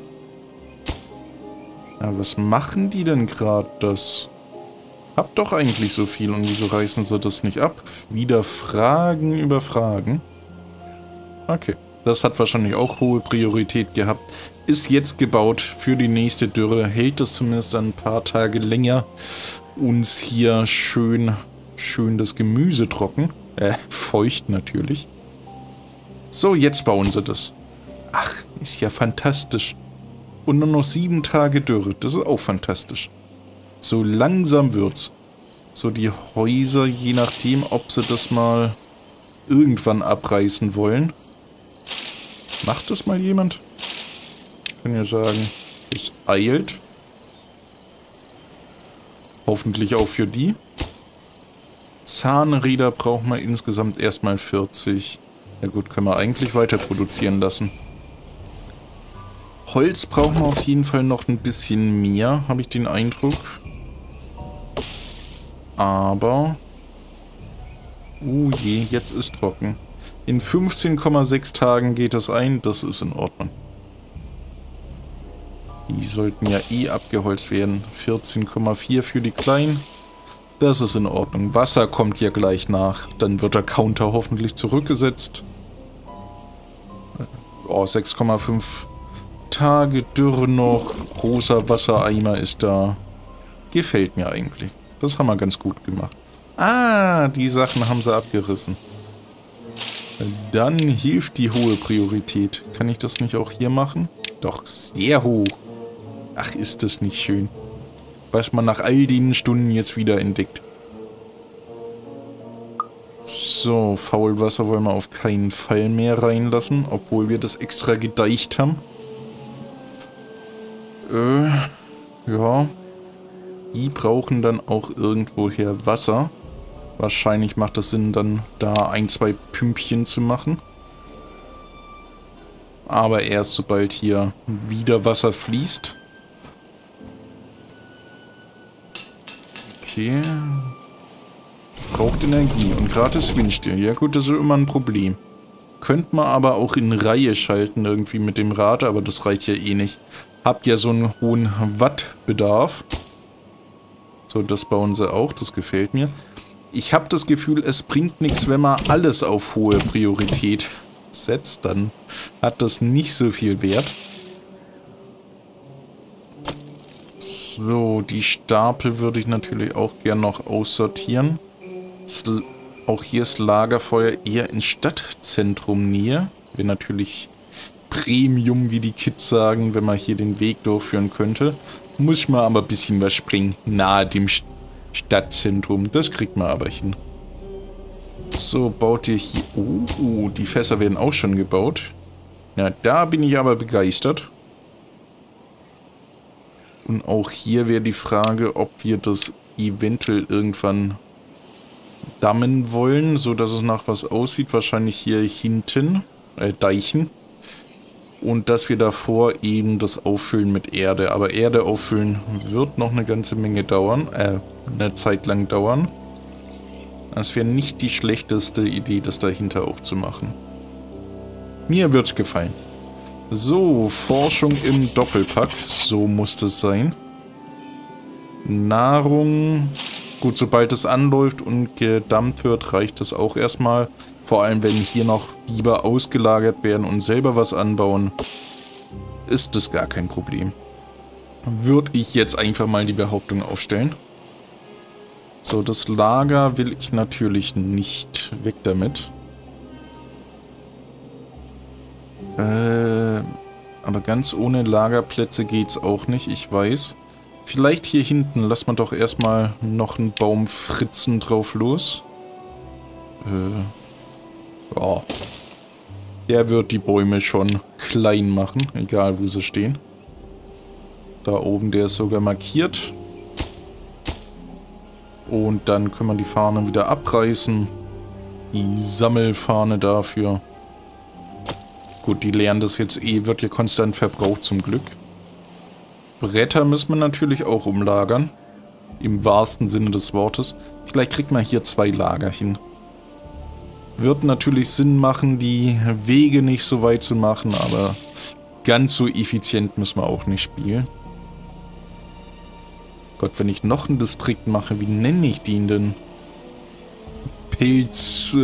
Ja, was machen die denn gerade das? Hab doch eigentlich so viel und wieso reißen sie das nicht ab? Wieder Fragen über Fragen. Okay, das hat wahrscheinlich auch hohe Priorität gehabt. Ist jetzt gebaut für die nächste Dürre. Hält es zumindest ein paar Tage länger. Uns hier schön das Gemüse trocken. Feucht natürlich. So, jetzt bauen sie das. Ach, ist ja fantastisch. Und nur noch 7 Tage Dürre. Das ist auch fantastisch. So langsam wird's. So die Häuser, je nachdem, ob sie das mal irgendwann abreißen wollen. Macht das mal jemand? Ich kann ja sagen, es eilt. Hoffentlich auch für die. Zahnräder brauchen wir insgesamt erstmal 40. Ja gut, können wir eigentlich weiter produzieren lassen. Holz brauchen wir auf jeden Fall noch ein bisschen mehr, habe ich den Eindruck. Aber... je, jetzt ist trocken. In 15,6 Tagen geht das ein, das ist in Ordnung. Die sollten ja eh abgeholzt werden. 14,4 für die Kleinen. Das ist in Ordnung. Wasser kommt ja gleich nach. Dann wird der Counter hoffentlich zurückgesetzt. Oh, 6,5 Tage Dürre noch. Großer Wassereimer ist da. Gefällt mir eigentlich. Das haben wir ganz gut gemacht. Ah, die Sachen haben sie abgerissen. Dann hilft die hohe Priorität. Kann ich das nicht auch hier machen? Doch, sehr hoch. Ach, ist das nicht schön. Was man nach all den Stunden jetzt wieder entdeckt. So, Faulwasser wollen wir auf keinen Fall mehr reinlassen, obwohl wir das extra gedeicht haben. Ja. Die brauchen dann auch irgendwoher Wasser. Wahrscheinlich macht es Sinn, dann da 1, 2 Pümpchen zu machen. Aber erst sobald hier wieder Wasser fließt. Okay. Braucht Energie und gratis Windstill. Ja gut, das ist immer ein Problem. Könnte man aber auch in Reihe schalten irgendwie mit dem Rad, aber das reicht ja eh nicht. Habt ja so einen hohen Wattbedarf. So, das bauen sie auch, das gefällt mir. Ich habe das Gefühl, es bringt nichts, wenn man alles auf hohe Priorität setzt. Dann hat das nicht so viel Wert. So, die Stapel würde ich natürlich auch gern noch aussortieren. Auch hier ist Lagerfeuer eher in Stadtzentrum Nähe. Wäre natürlich Premium, wie die Kids sagen, wenn man hier den Weg durchführen könnte. Muss man aber ein bisschen was springen. Nahe dem Stadtzentrum. Das kriegt man aber hin. So, baut ihr hier... Oh, die Fässer werden auch schon gebaut. Ja, da bin ich aber begeistert. Und auch hier wäre die Frage, ob wir das eventuell irgendwann dammen wollen, so dass es nach was aussieht. Wahrscheinlich hier hinten, Deichen. Und dass wir davor eben das auffüllen mit Erde. Aber Erde auffüllen wird noch eine ganze Menge dauern, eine Zeit lang dauern. Es wäre nicht die schlechteste Idee, das dahinter auch zu machen. Mir wird's gefallen. So, Forschung im Doppelpack. So muss das sein. Nahrung. Gut, sobald es anläuft und gedammt wird, reicht das auch erstmal. Vor allem, wenn hier noch Biber ausgelagert werden und selber was anbauen, ist das gar kein Problem. Würde ich jetzt einfach mal die Behauptung aufstellen. So, das Lager will ich natürlich nicht. Weg damit. Aber ganz ohne Lagerplätze geht's auch nicht, ich weiß. Vielleicht hier hinten, lass mal doch erstmal noch einen Baum fritzen drauf los. Ja. Der wird die Bäume schon klein machen, egal wo sie stehen. Da oben, der ist sogar markiert. Und dann können wir die Fahne wieder abreißen. Die Sammelfahne dafür. Gut, die lernen das jetzt eh, wird hier konstant verbraucht zum Glück. Bretter müssen wir natürlich auch umlagern. Im wahrsten Sinne des Wortes. Vielleicht kriegt man hier 2 Lager hin. Wird natürlich Sinn machen, die Wege nicht so weit zu machen, aber ganz so effizient müssen wir auch nicht spielen. Gott, wenn ich noch einen Distrikt mache, wie nenne ich den denn? Pilz,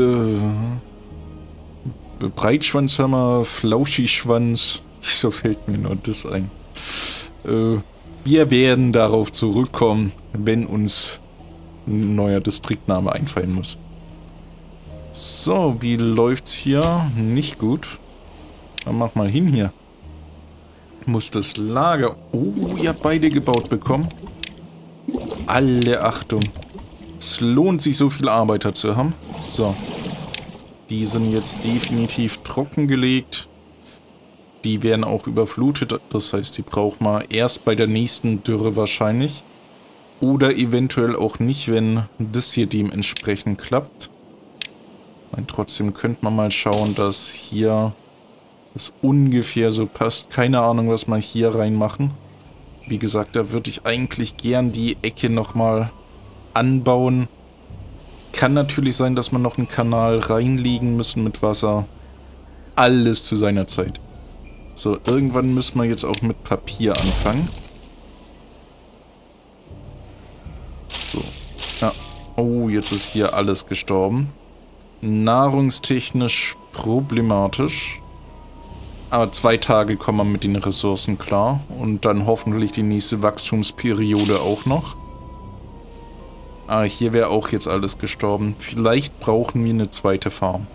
Breitschwanzhammer, Flauschischwanz. So fällt mir nur das ein. Wir werden darauf zurückkommen, wenn uns ein neuer Distriktname einfallen muss. So, wie läuft's hier? Nicht gut. Dann mach mal hin hier. Muss das Lager... Oh, ihr habt beide gebaut bekommen. Alle Achtung. Es lohnt sich, so viele Arbeiter zu haben. So. Die sind jetzt definitiv trockengelegt. Die werden auch überflutet. Das heißt, die braucht man erst bei der nächsten Dürre wahrscheinlich. Oder eventuell auch nicht, wenn das hier dementsprechend klappt. Nein, trotzdem könnte man mal schauen, dass hier das ungefähr so passt. Keine Ahnung, was wir hier reinmachen. Wie gesagt, da würde ich eigentlich gern die Ecke nochmal anbauen. Kann natürlich sein, dass wir noch einen Kanal reinlegen müssen mit Wasser. Alles zu seiner Zeit. So, irgendwann müssen wir jetzt auch mit Papier anfangen. So. Ja. Oh, jetzt ist hier alles gestorben. Nahrungstechnisch problematisch. Aber 2 Tage kommen wir mit den Ressourcen klar. Und dann hoffentlich die nächste Wachstumsperiode auch noch. Ah, hier wäre auch jetzt alles gestorben. Vielleicht brauchen wir eine zweite Farm.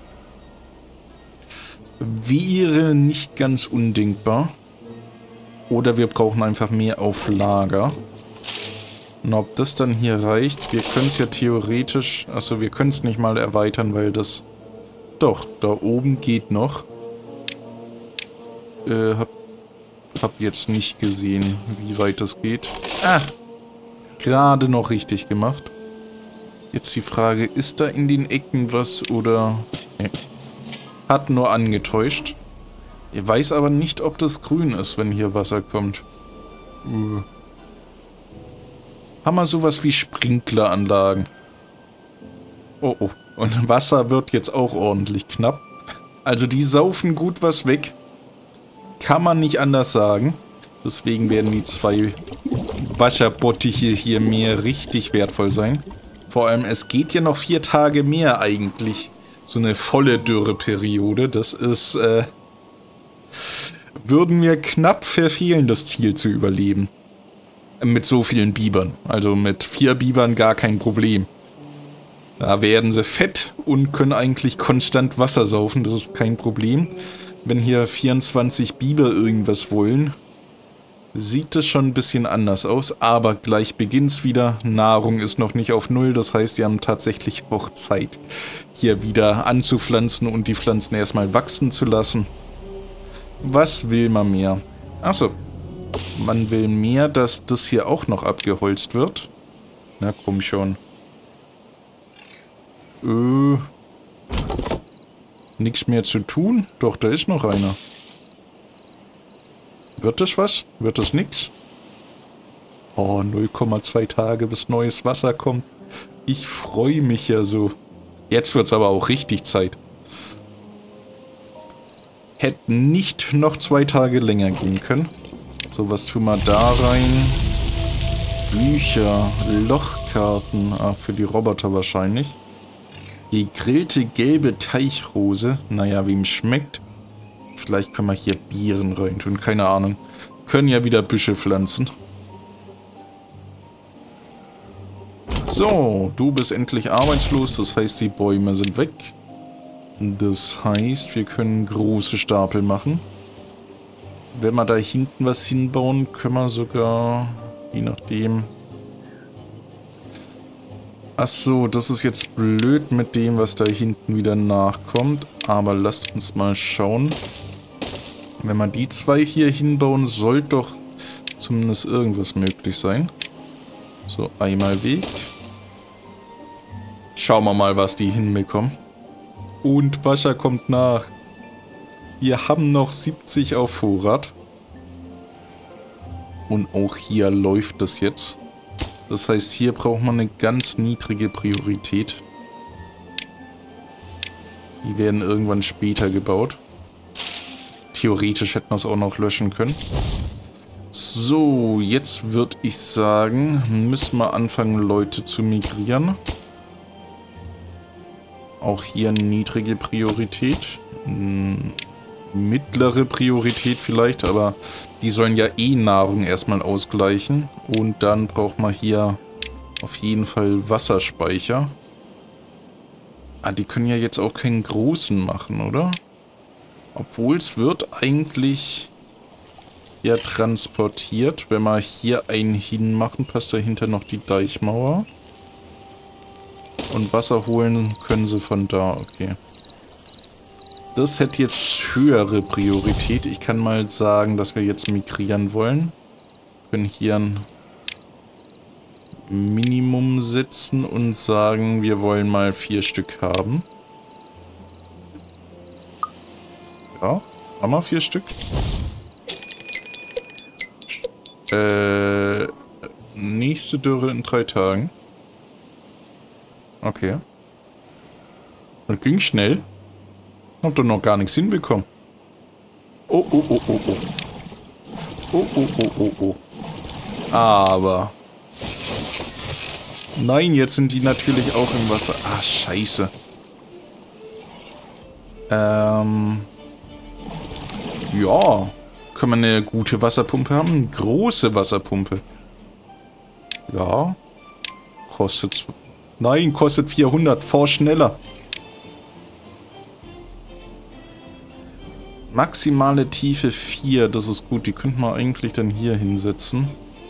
Wäre nicht ganz undenkbar. Oder wir brauchen einfach mehr auf Lager. Und ob das dann hier reicht, wir können es ja theoretisch... Achso, wir können es nicht mal erweitern, weil das... Doch, da oben geht noch. Hab jetzt nicht gesehen, wie weit das geht. Ah! Gerade noch richtig gemacht. Jetzt die Frage, ist da in den Ecken was oder... Nee. Hat nur angetäuscht. Ich weiß aber nicht, ob das grün ist, wenn hier Wasser kommt. Haben wir sowas wie Sprinkleranlagen? Oh, oh. Und Wasser wird jetzt auch ordentlich knapp. Also die saufen gut was weg. Kann man nicht anders sagen. Deswegen werden die 2 Wasserbottiche hier mehr richtig wertvoll sein. Vor allem, es geht ja noch 4 Tage mehr eigentlich. So eine volle Dürreperiode. Das ist, würden wir knapp verfehlen, das Ziel zu überleben. Mit so vielen Bibern. Also mit 4 Bibern gar kein Problem. Da werden sie fett und können eigentlich konstant Wasser saufen. Das ist kein Problem. Wenn hier 24 Biber irgendwas wollen, sieht das schon ein bisschen anders aus. Aber gleich beginnt's wieder. Nahrung ist noch nicht auf 0. Das heißt, sie haben tatsächlich auch Zeit, hier wieder anzupflanzen und die Pflanzen erstmal wachsen zu lassen. Was will man mehr? Achso. Man will mehr, dass das hier auch noch abgeholzt wird. Na komm schon. Nichts mehr zu tun? Doch, da ist noch einer. Wird das was? Wird das nix? Oh, 0,2 Tage bis neues Wasser kommt. Ich freue mich ja so. Jetzt wird's aber auch richtig Zeit. Hätten nicht noch 2 Tage länger gehen können. So, was tun wir da rein? Bücher, Lochkarten. Ah, für die Roboter wahrscheinlich. Gegrillte gelbe Teichrose. Naja, wem schmeckt. Vielleicht können wir hier Bieren reintun. Keine Ahnung. Können ja wieder Büsche pflanzen. So, du bist endlich arbeitslos, das heißt, die Bäume sind weg. Das heißt, wir können große Stapel machen. Wenn wir da hinten was hinbauen, können wir sogar, je nachdem... Achso, das ist jetzt blöd mit dem, was da hinten wieder nachkommt. Aber lasst uns mal schauen. Wenn wir die zwei hier hinbauen, sollte doch zumindest irgendwas möglich sein. So, einmal Weg. Schauen wir mal, was die hinbekommen. Und Wasser kommt nach. Wir haben noch 70 auf Vorrat. Und auch hier läuft das jetzt. Das heißt, hier braucht man eine ganz niedrige Priorität. Die werden irgendwann später gebaut. Theoretisch hätten wir es auch noch löschen können. So, jetzt würde ich sagen, müssen wir anfangen, Leute zu migrieren. Auch hier niedrige Priorität. Mittlere Priorität vielleicht, aber die sollen ja eh Nahrung erstmal ausgleichen. Und dann braucht man hier auf jeden Fall Wasserspeicher. Ah, die können ja jetzt auch keinen großen machen, oder? Obwohl es wird eigentlich ja transportiert. Wenn wir hier einen hinmachen, passt dahinter noch die Deichmauer. Und Wasser holen können sie von da, okay. Das hätte jetzt höhere Priorität. Ich kann mal sagen, dass wir jetzt migrieren wollen. Wir können hier ein Minimum setzen und sagen, wir wollen mal 4 Stück haben. Ja, haben wir 4 Stück? Nächste Dürre in 3 Tagen. Okay. Das ging schnell. Hab doch noch gar nichts hinbekommen. Oh, oh, oh, oh, oh. Oh, oh, oh, oh, oh. Aber... Nein, jetzt sind die natürlich auch im Wasser. Ah, scheiße. Ja. Können wir eine gute Wasserpumpe haben? Eine große Wasserpumpe. Ja. Kostet... Nein, kostet 400. Fahr schneller. Maximale Tiefe 4, das ist gut. Die könnten wir eigentlich dann hier hinsetzen.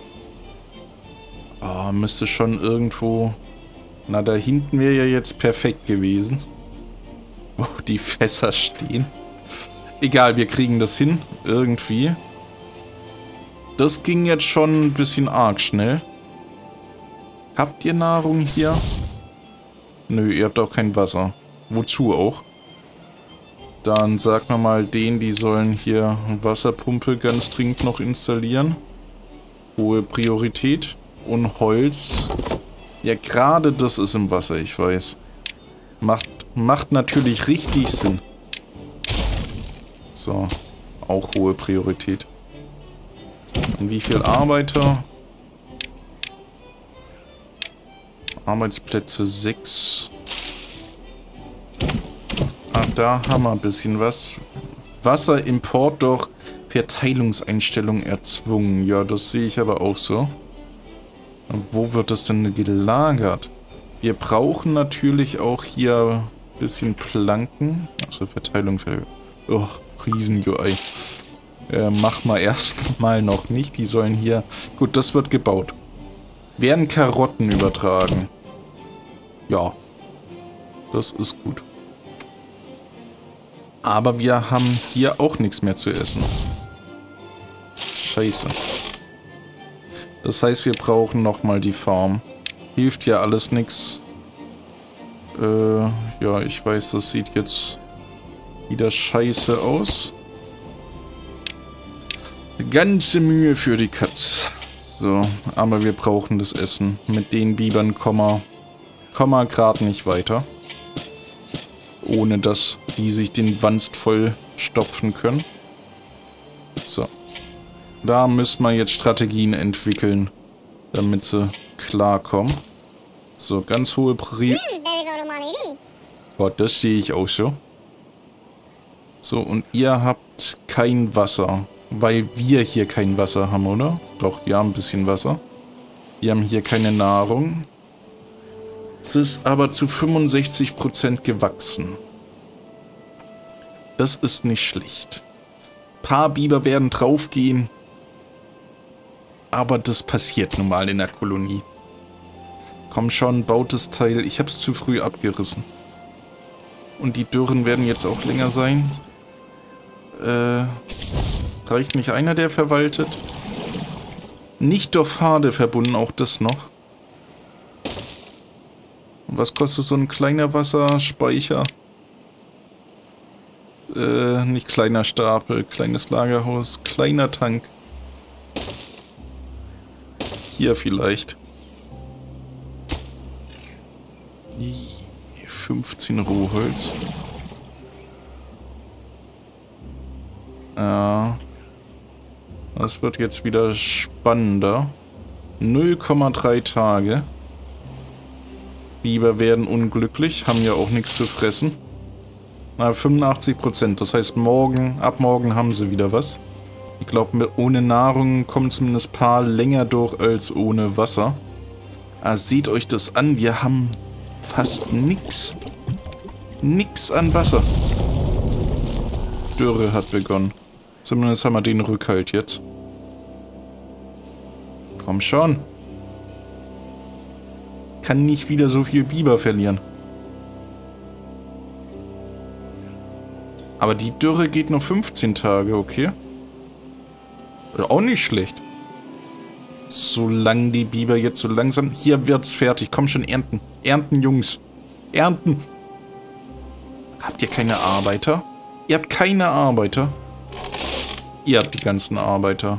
Ah, müsste schon irgendwo... Na, da hinten wäre ja jetzt perfekt gewesen. Wo die Fässer stehen. Egal, wir kriegen das hin. Irgendwie. Das ging jetzt schon ein bisschen arg schnell. Habt ihr Nahrung hier? Nö, ihr habt auch kein Wasser. Wozu auch? Dann sagt man mal denen, die sollen hier Wasserpumpe ganz dringend noch installieren. Hohe Priorität. Und Holz. Ja, gerade das ist im Wasser, ich weiß. Macht natürlich richtig Sinn. So. Auch hohe Priorität. Und wie viel Arbeiter? Arbeitsplätze 6. Ah, da haben wir ein bisschen was. Wasserimport durch Verteilungseinstellung erzwungen. Ja, das sehe ich aber auch so. Und wo wird das denn gelagert? Wir brauchen natürlich auch hier ein bisschen Planken. Also Verteilung für... Oh, Riesen-UI. Mach mal erstmal noch nicht. Die sollen hier... Gut, das wird gebaut. Werden Karotten übertragen. Ja. Das ist gut. Aber wir haben hier auch nichts mehr zu essen. Scheiße. Das heißt, wir brauchen nochmal die Farm. Hilft ja alles nix. Ja, ich weiß, das sieht jetzt wieder scheiße aus. Ganze Mühe für die Katz. So, aber wir brauchen das Essen. Mit den Bibern kommen wir gerade nicht weiter. Ohne dass die sich den Wanst voll stopfen können. So. Da müssen wir jetzt Strategien entwickeln, damit sie klarkommen. So, ganz hohe Gott, das sehe ich auch so. So, und ihr habt kein Wasser. Weil wir hier kein Wasser haben, oder? Doch, wir haben ein bisschen Wasser. Wir haben hier keine Nahrung. Es ist aber zu 65% gewachsen. Das ist nicht schlecht. Ein paar Biber werden draufgehen. Aber das passiert nun mal in der Kolonie. Komm schon, baut das Teil. Ich hab's zu früh abgerissen. Und die Dürren werden jetzt auch länger sein. Reicht nicht einer, der verwaltet? Nicht durch Pfade verbunden, auch das noch. Und was kostet so ein kleiner Wasserspeicher? Nicht kleiner Stapel, kleines Lagerhaus, kleiner Tank. Hier vielleicht. 15 Rohholz. Ja. Das wird jetzt wieder spannender. 0,3 Tage. Biber werden unglücklich, haben ja auch nichts zu fressen. Na, 85%. Das heißt, ab morgen haben sie wieder was. Ich glaube, ohne Nahrung kommen zumindest ein paar länger durch als ohne Wasser. Ah, seht euch das an. Wir haben fast nix. Nix an Wasser. Dürre hat begonnen. Zumindest haben wir den Rückhalt jetzt. Komm schon. Kann nicht wieder so viel Biber verlieren. Aber die Dürre geht nur 15 Tage, okay? Auch nicht schlecht. Solange die Biber jetzt so langsam... Hier wird's fertig. Komm schon, ernten. Ernten, Jungs. Ernten. Habt ihr keine Arbeiter? Ihr habt keine Arbeiter. Ihr habt die ganzen Arbeiter.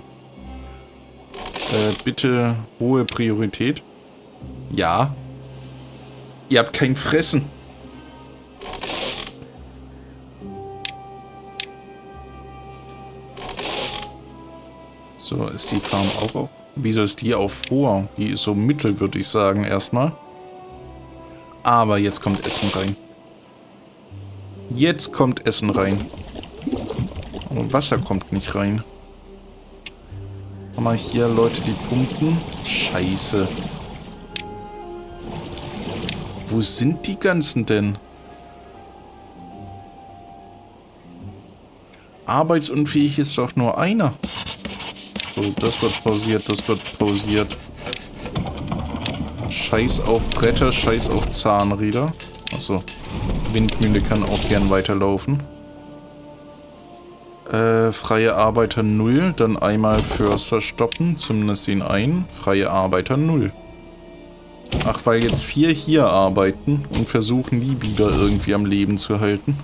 Bitte hohe Priorität. Ja. Ihr habt kein Fressen. So, ist die Farm auch auf? Wieso ist die auf vor? Die ist so mittel, würde ich sagen, erstmal. Aber jetzt kommt Essen rein. Jetzt kommt Essen rein. Und Wasser kommt nicht rein. Haben wir hier Leute, die pumpen? Scheiße. Wo sind die ganzen denn? Arbeitsunfähig ist doch nur einer. So, das wird pausiert, das wird pausiert. Scheiß auf Bretter, scheiß auf Zahnräder. Achso. Windmühle kann auch gern weiterlaufen. Freie Arbeiter 0. Dann einmal Förster stoppen. Zumindest den einen. Freie Arbeiter 0. Ach, weil jetzt 4 hier arbeiten und versuchen, die Biber irgendwie am Leben zu halten.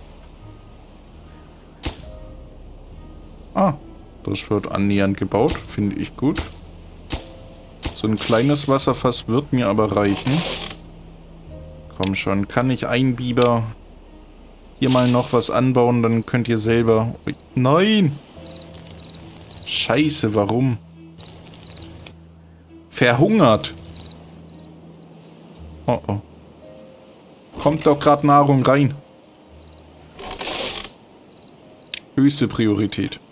Ah, das wird annähernd gebaut. Finde ich gut. So ein kleines Wasserfass wird mir aber reichen. Komm schon, kann ich ein Biber hier mal noch was anbauen, dann könnt ihr selber... Nein! Scheiße, warum? Verhungert! Oh oh. Kommt doch gerade Nahrung rein. Höchste Priorität.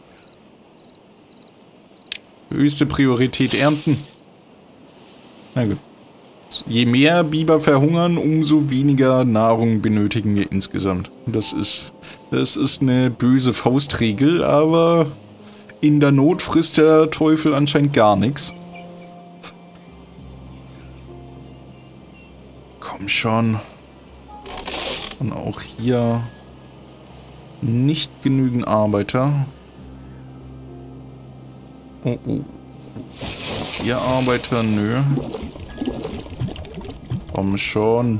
Höchste Priorität ernten. Na gut. Je mehr Biber verhungern, umso weniger Nahrung benötigen wir insgesamt. Das ist eine böse Faustregel, aber in der Not frisst der Teufel anscheinend gar nichts. Komm schon. Und auch hier nicht genügend Arbeiter. Oh oh. Hier Arbeiter, nö. Komm schon.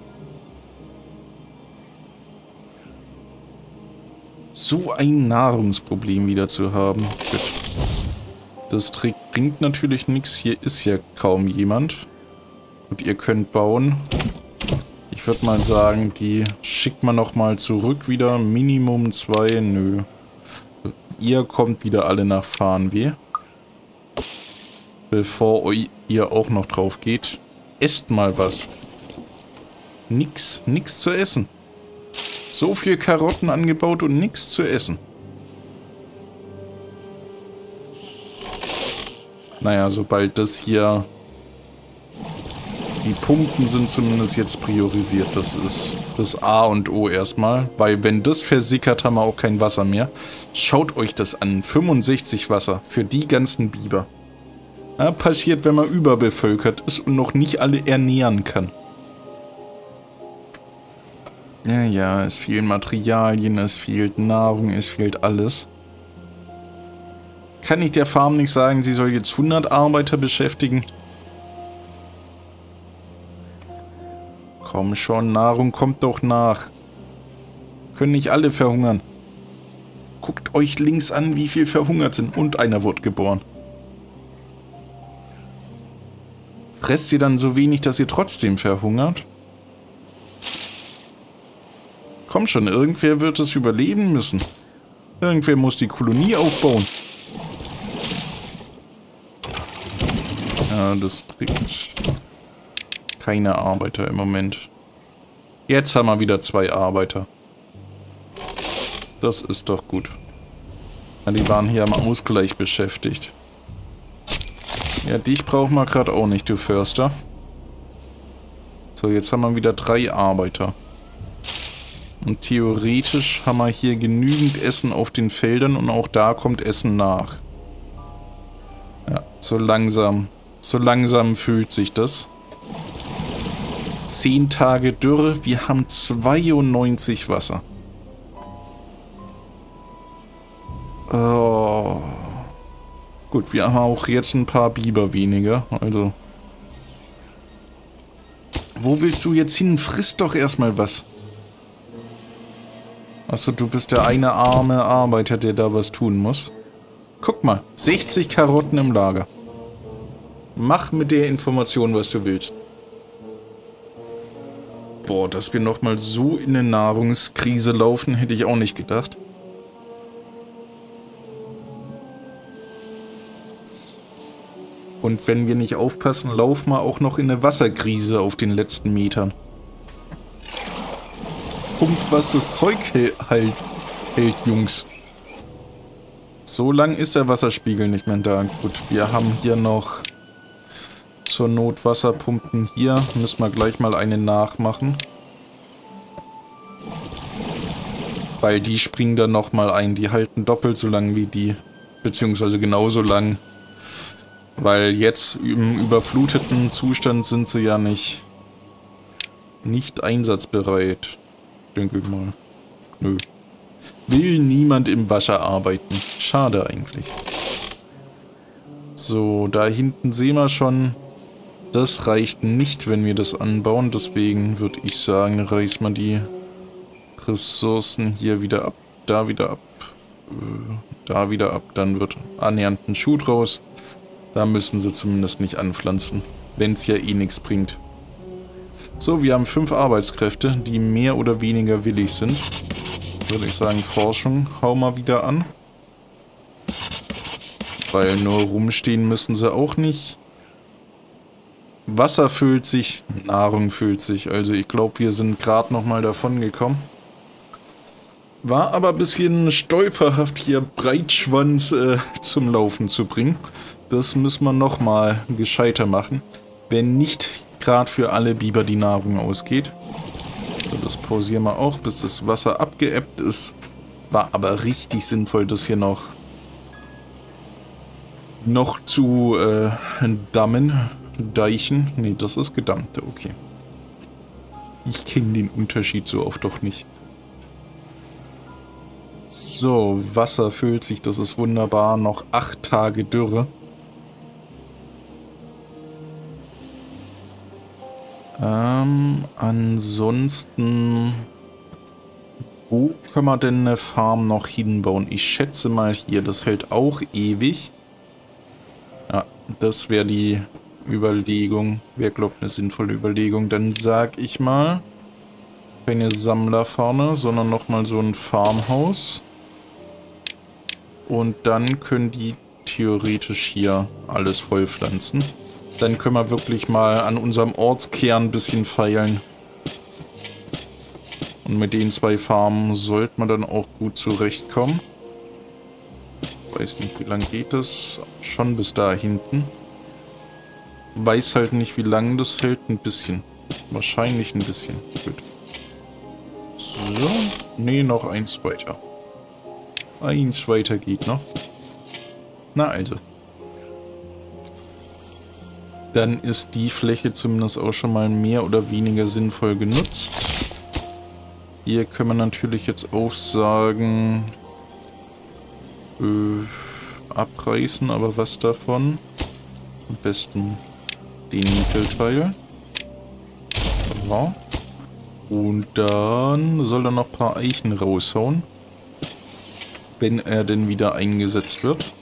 So ein Nahrungsproblem wieder zu haben. Das bringt natürlich nichts. Hier ist ja kaum jemand. Und ihr könnt bauen. Ich würde mal sagen, die schickt man nochmal zurück wieder. Minimum 2. Nö. Ihr kommt wieder alle nach Farnweh. Bevor ihr auch noch drauf geht. Esst mal was. Nix zu essen. So viel Karotten angebaut und nichts zu essen. Naja, sobald das hier Die Pumpen sind zumindest jetzt priorisiert. Das ist das A und O erstmal. Weil wenn das versickert, haben wir auch kein Wasser mehr. Schaut euch das an. 65 Wasser für die ganzen Biber. Ja, passiert, wenn man überbevölkert ist und noch nicht alle ernähren kann. Ja, ja, es fehlen Materialien, es fehlt Nahrung, es fehlt alles. Kann ich der Farm nicht sagen, sie soll jetzt 100 Arbeiter beschäftigen? Komm schon, Nahrung kommt doch nach. Können nicht alle verhungern. Guckt euch links an, wie viel verhungert sind. Und einer wurde geboren. Fresst ihr dann so wenig, dass ihr trotzdem verhungert? Komm schon, irgendwer wird es überleben müssen. Irgendwer muss die Kolonie aufbauen. Ja, das trägt keine Arbeiter im Moment. Jetzt haben wir wieder 2 Arbeiter. Das ist doch gut. Ja, die waren hier am Ausgleich beschäftigt. Ja, dich brauchen wir gerade auch nicht, du Förster. So, jetzt haben wir wieder 3 Arbeiter. Und theoretisch haben wir hier genügend Essen auf den Feldern und auch da kommt Essen nach. Ja, so langsam fühlt sich das. 10 Tage Dürre, wir haben 92 Wasser. Oh. Gut, wir haben auch jetzt ein paar Biber weniger, also. Wo willst du jetzt hin? Friss doch erstmal was. Achso, du bist der eine arme Arbeiter, der da was tun muss. Guck mal, 60 Karotten im Lager. Mach mit der Information, was du willst. Boah, dass wir nochmal so in eine Nahrungskrise laufen, hätte ich auch nicht gedacht. Und wenn wir nicht aufpassen, laufen wir auch noch in eine Wasserkrise auf den letzten Metern. Punkt, was das Zeug hält, Jungs. So lang ist der Wasserspiegel nicht mehr da. Gut, wir haben hier noch zur Not Wasserpumpen hier. Müssen wir gleich mal eine nachmachen. Weil die springen dann nochmal ein. Die halten doppelt so lang wie die. Beziehungsweise genauso lang. Weil jetzt im überfluteten Zustand sind sie ja nicht einsatzbereit. Denke ich mal. Nö. Will niemand im Wasser arbeiten. Schade eigentlich. So, da hinten sehen wir schon, das reicht nicht, wenn wir das anbauen. Deswegen würde ich sagen, reißen wir die Ressourcen hier wieder ab. Da wieder ab. Da wieder ab. Dann wird annähernd ein Schuh draus. Da müssen sie zumindest nicht anpflanzen. Wenn es ja eh nichts bringt. So, wir haben 5 Arbeitskräfte, die mehr oder weniger willig sind. Würde ich sagen, Forschung hau mal wieder an. Weil nur rumstehen müssen sie auch nicht. Wasser füllt sich, Nahrung füllt sich. Also ich glaube, wir sind gerade nochmal davon gekommen. War aber ein bisschen stolperhaft, hier Breitschwanz zum Laufen zu bringen. Das müssen wir nochmal gescheiter machen. Wenn nicht gerade für alle Biber die Nahrung ausgeht. So, das pausieren wir auch, bis das Wasser abgeebbt ist. War aber richtig sinnvoll, das hier noch zu deichen. Nee, das ist gedammt, okay. Ich kenne den Unterschied so oft doch nicht. So, Wasser füllt sich, das ist wunderbar. Noch 8 Tage Dürre. Ansonsten, wo können wir denn eine Farm noch hinbauen? Ich schätze mal hier, das hält auch ewig. Ja, das wäre die Überlegung. Wer glaubt, eine sinnvolle Überlegung? Dann sag ich mal, keine Sammlerfarme, sondern nochmal so ein Farmhaus. Und dann können die theoretisch hier alles vollpflanzen. Dann können wir wirklich mal an unserem Ortskern ein bisschen feilen. Und mit den 2 Farmen sollte man dann auch gut zurechtkommen. Weiß nicht, wie lange geht das? Schon bis da hinten. Weiß halt nicht, wie lange das hält. Ein bisschen. Wahrscheinlich ein bisschen. Gut. So. Nee, noch eins weiter. Eins weiter geht noch. Na also. Dann ist die Fläche zumindest auch schon mal mehr oder weniger sinnvoll genutzt. Hier können wir natürlich jetzt auch sagen, abreißen, aber was davon? Am besten den Mittelteil. So. Und dann soll er noch ein paar Eichen raushauen, wenn er denn wieder eingesetzt wird.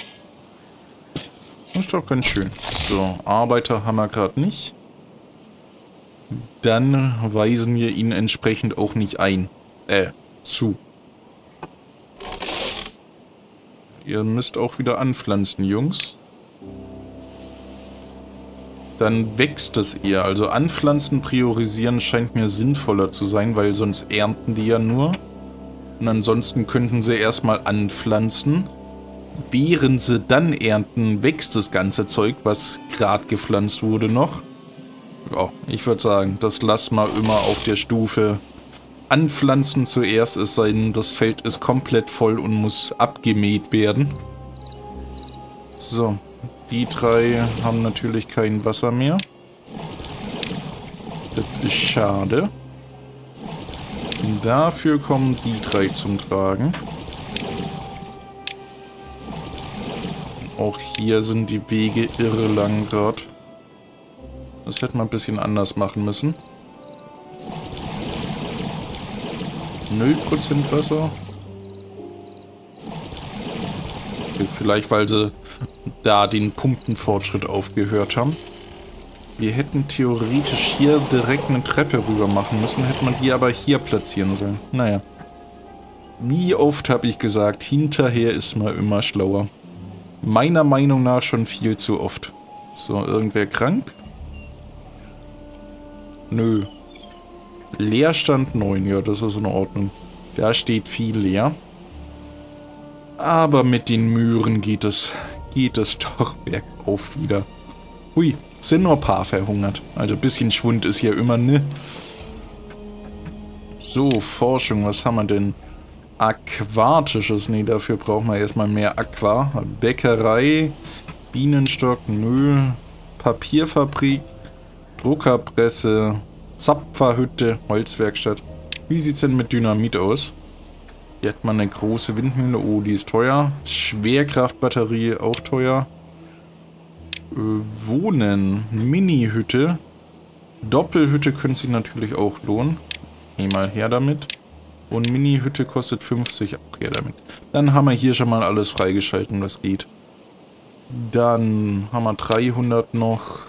Das ist doch ganz schön. So, Arbeiter haben wir gerade nicht. Dann weisen wir ihn entsprechend auch nicht ein. Zu. Ihr müsst auch wieder anpflanzen, Jungs. Dann wächst es eher. Also anpflanzen, priorisieren scheint mir sinnvoller zu sein, weil sonst ernten die ja nur. Und ansonsten könnten sie erstmal anpflanzen. Während sie dann ernten, wächst das ganze Zeug, was gerade gepflanzt wurde noch. Ja, ich würde sagen, das lassen wir immer auf der Stufe anpflanzen zuerst, es sei denn, das Feld ist komplett voll und muss abgemäht werden. So, die drei haben natürlich kein Wasser mehr. Das ist schade. Dafür kommen die drei zum Tragen. Auch hier sind die Wege irre lang gerade. Das hätte man ein bisschen anders machen müssen. 0% Wasser. Okay, vielleicht, weil sie da den Pumpenfortschritt aufgehört haben. Wir hätten theoretisch hier direkt eine Treppe rüber machen müssen, hätte man die aber hier platzieren sollen. Naja. Wie oft habe ich gesagt, hinterher ist man immer schlauer. Meiner Meinung nach schon viel zu oft. So, irgendwer krank? Nö. Leerstand 9, ja, das ist in Ordnung. Da steht viel leer. Aber mit den Möhren geht es doch bergauf wieder. Hui, sind nur ein paar verhungert. Also ein bisschen Schwund ist hier immer, ne? So, Forschung, was haben wir denn? Aquatisches, nee, dafür brauchen wir erstmal mehr Aqua. Bäckerei, Bienenstock, nö. Papierfabrik, Druckerpresse, Zapferhütte, Holzwerkstatt. Wie sieht's denn mit Dynamit aus? Hier hat man eine große Windmühle, oh, die ist teuer. Schwerkraftbatterie, auch teuer. Wohnen, Mini-Hütte. Doppelhütte könnte sich natürlich auch lohnen. Geh mal her damit. Und Mini-Hütte kostet 50, auch her damit. Dann haben wir hier schon mal alles freigeschalten, was geht. Dann haben wir 300 noch.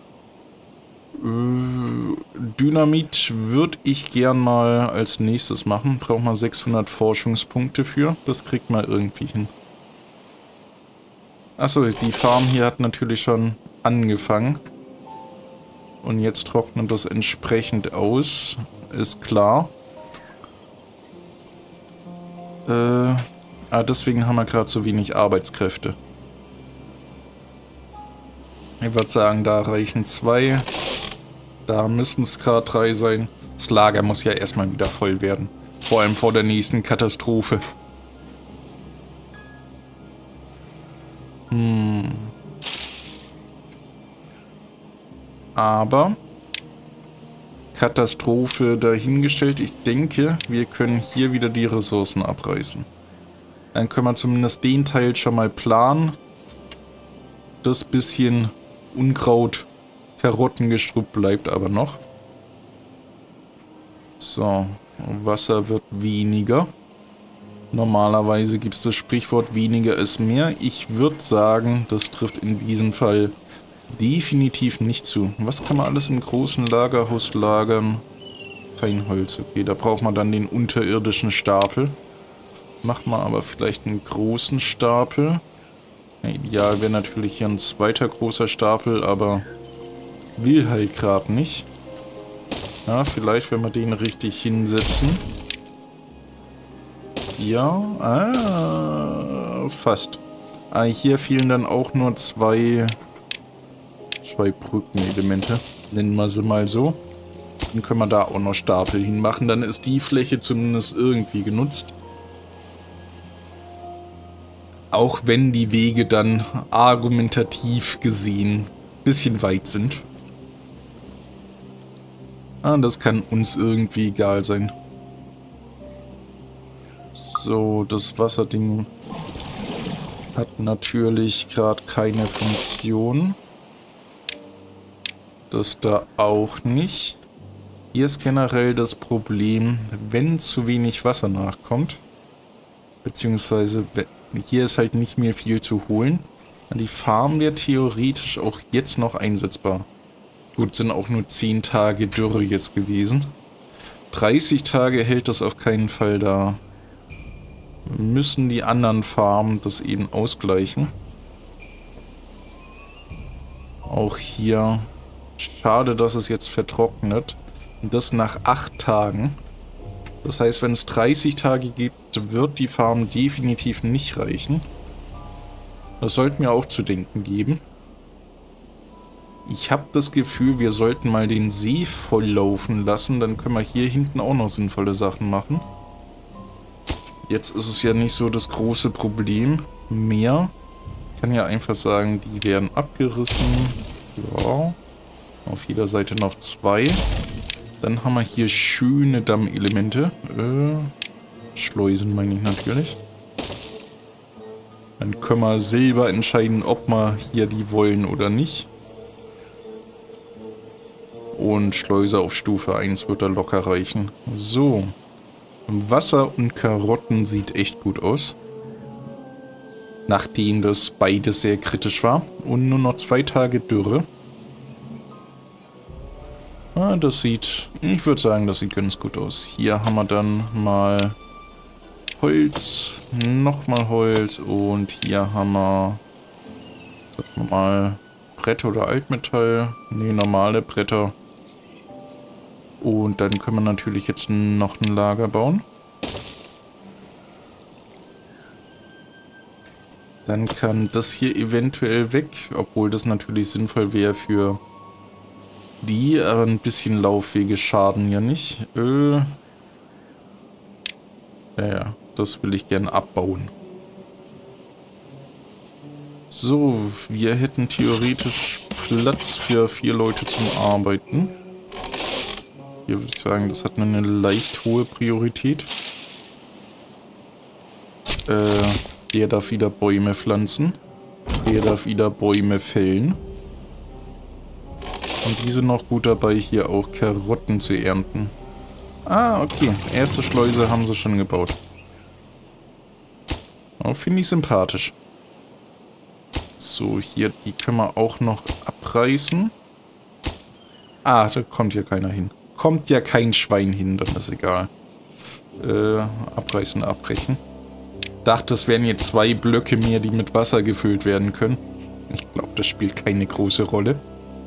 Dynamit würde ich gern mal als nächstes machen. Braucht man 600 Forschungspunkte für. Das kriegt man irgendwie hin. Achso, die Farm hier hat natürlich schon angefangen. Und jetzt trocknet das entsprechend aus. Ist klar. Deswegen haben wir gerade so wenig Arbeitskräfte. Ich würde sagen, da reichen 2. Da müssten es gerade 3 sein. Das Lager muss ja erstmal wieder voll werden. Vor allem vor der nächsten Katastrophe. Aber Katastrophe dahingestellt. Ich denke, wir können hier wieder die Ressourcen abreißen. Dann können wir zumindest den Teil schon mal planen. Das bisschen Unkraut, Karottengestrüpp bleibt aber noch. So, Wasser wird weniger. Normalerweise gibt es das Sprichwort weniger ist mehr. Ich würde sagen, das trifft in diesem Fall definitiv nicht zu. Was kann man alles im großen Lagerhaus lagern? Kein Holz, okay, da braucht man dann den unterirdischen Stapel. Macht man aber vielleicht einen großen Stapel. Ja, ideal wäre natürlich hier ein zweiter großer Stapel, aber will halt gerade nicht. Ja, vielleicht, wenn wir den richtig hinsetzen. Ja, fast. Hier fehlen dann auch nur 2 2 Brückenelemente. Nennen wir sie mal so. Dann können wir da auch noch Stapel hinmachen. Dann ist die Fläche zumindest irgendwie genutzt. Auch wenn die Wege dann argumentativ gesehen ein bisschen weit sind. Ah, das kann uns irgendwie egal sein. So, das Wasserding hat natürlich gerade keine Funktion. Das da auch nicht. Hier ist generell das Problem, wenn zu wenig Wasser nachkommt. Beziehungsweise hier ist halt nicht mehr viel zu holen. Die Farm wäre theoretisch auch jetzt noch einsetzbar. Gut, sind auch nur 10 Tage Dürre jetzt gewesen. 30 Tage hält das auf keinen Fall da. Müssen die anderen Farmen das eben ausgleichen. Auch hier. Schade, dass es jetzt vertrocknet. Und das nach 8 Tagen. Das heißt, wenn es 30 Tage gibt, wird die Farm definitiv nicht reichen. Das sollte mir auch zu denken geben. Ich habe das Gefühl, wir sollten mal den See volllaufen lassen. Dann können wir hier hinten auch noch sinnvolle Sachen machen. Jetzt ist es ja nicht so das große Problem mehr. Ich kann ja einfach sagen, die werden abgerissen. Ja. Auf jeder Seite noch 2. Dann haben wir hier schöne Dammelemente. Schleusen meine ich natürlich. Dann können wir selber entscheiden, ob wir hier die wollen oder nicht. Und Schleuse auf Stufe 1 wird da locker reichen. So. Wasser und Karotten sieht echt gut aus. Nachdem das beides sehr kritisch war. Und nur noch 2 Tage Dürre. Ah, das sieht, ich würde sagen, das sieht ganz gut aus. Hier haben wir dann mal Holz, nochmal Holz und hier haben wir, sagen wir mal, Bretter oder Altmetall. Ne, normale Bretter. Und dann können wir natürlich jetzt noch ein Lager bauen. Dann kann das hier eventuell weg, obwohl das natürlich sinnvoll wäre für die, aber ein bisschen Laufwege schaden ja nicht. Ja, das will ich gerne abbauen. So, wir hätten theoretisch Platz für 4 Leute zum Arbeiten. Hier würde ich sagen, das hat eine leicht hohe Priorität. Der darf wieder Bäume pflanzen. Der darf wieder Bäume fällen. Und die sind noch gut dabei, hier auch Karotten zu ernten. Ah, okay. Erste Schleuse haben sie schon gebaut. Oh, finde ich sympathisch. So, hier, die können wir auch noch abreißen. Ah, da kommt ja keiner hin. Kommt ja kein Schwein hin, dann ist egal. Abreißen, abbrechen. Dachte, es wären jetzt 2 Blöcke mehr, die mit Wasser gefüllt werden können. Ich glaube, das spielt keine große Rolle.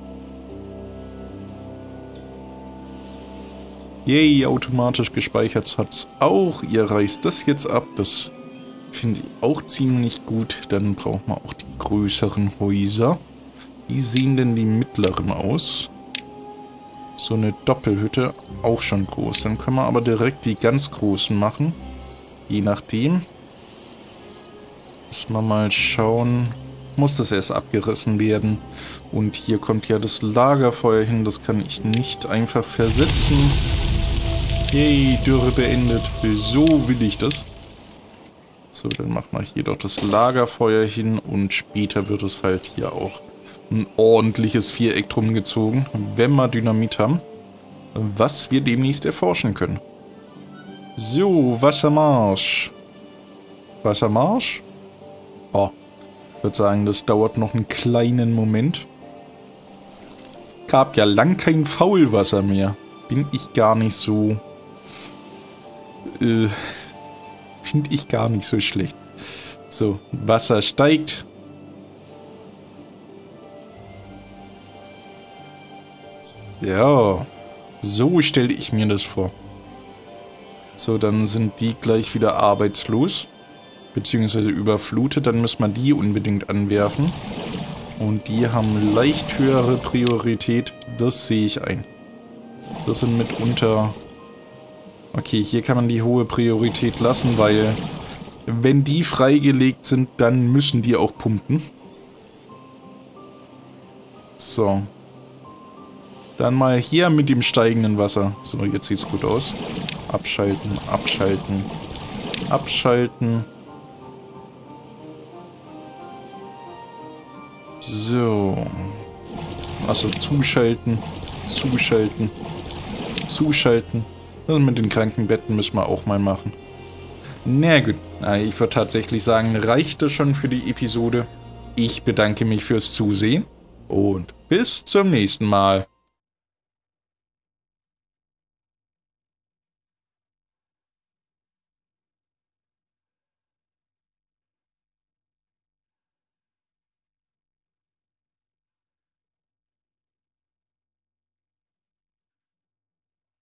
Yay, automatisch gespeichert hat's auch. Ihr reißt das jetzt ab. Das finde ich auch ziemlich gut. Dann brauchen wir auch die größeren Häuser. Wie sehen denn die mittleren aus? So eine Doppelhütte, auch schon groß. Dann können wir aber direkt die ganz großen machen. Je nachdem. Müssen wir mal schauen. Muss das erst abgerissen werden. Und hier kommt ja das Lagerfeuer hin. Das kann ich nicht einfach versetzen. Yay, Dürre beendet. So will ich das. So, dann machen wir hier doch das Lagerfeuer hin. Und später wird es halt hier auch ein ordentliches Viereck drum gezogen, wenn wir Dynamit haben. Was wir demnächst erforschen können. So, Wassermarsch. Wassermarsch? Oh, ich würde sagen, das dauert noch einen kleinen Moment. Gab ja lang kein Faulwasser mehr. Bin ich gar nicht so... finde ich gar nicht so schlecht. So, Wasser steigt. Ja, so stelle ich mir das vor. So, dann sind die gleich wieder arbeitslos. Beziehungsweise überflutet. Dann müssen wir die unbedingt anwerfen. Und die haben leicht höhere Priorität. Das sehe ich ein. Das sind mitunter... Okay, hier kann man die hohe Priorität lassen, weil... Wenn die freigelegt sind, dann müssen die auch pumpen. So. Dann mal hier mit dem steigenden Wasser. So, jetzt sieht's gut aus. Abschalten, abschalten, abschalten. So. Achso, zuschalten, zuschalten, zuschalten. Das mit den Krankenbetten müssen wir auch mal machen. Na gut, ich würde tatsächlich sagen, reicht das schon für die Episode. Ich bedanke mich fürs Zusehen und bis zum nächsten Mal.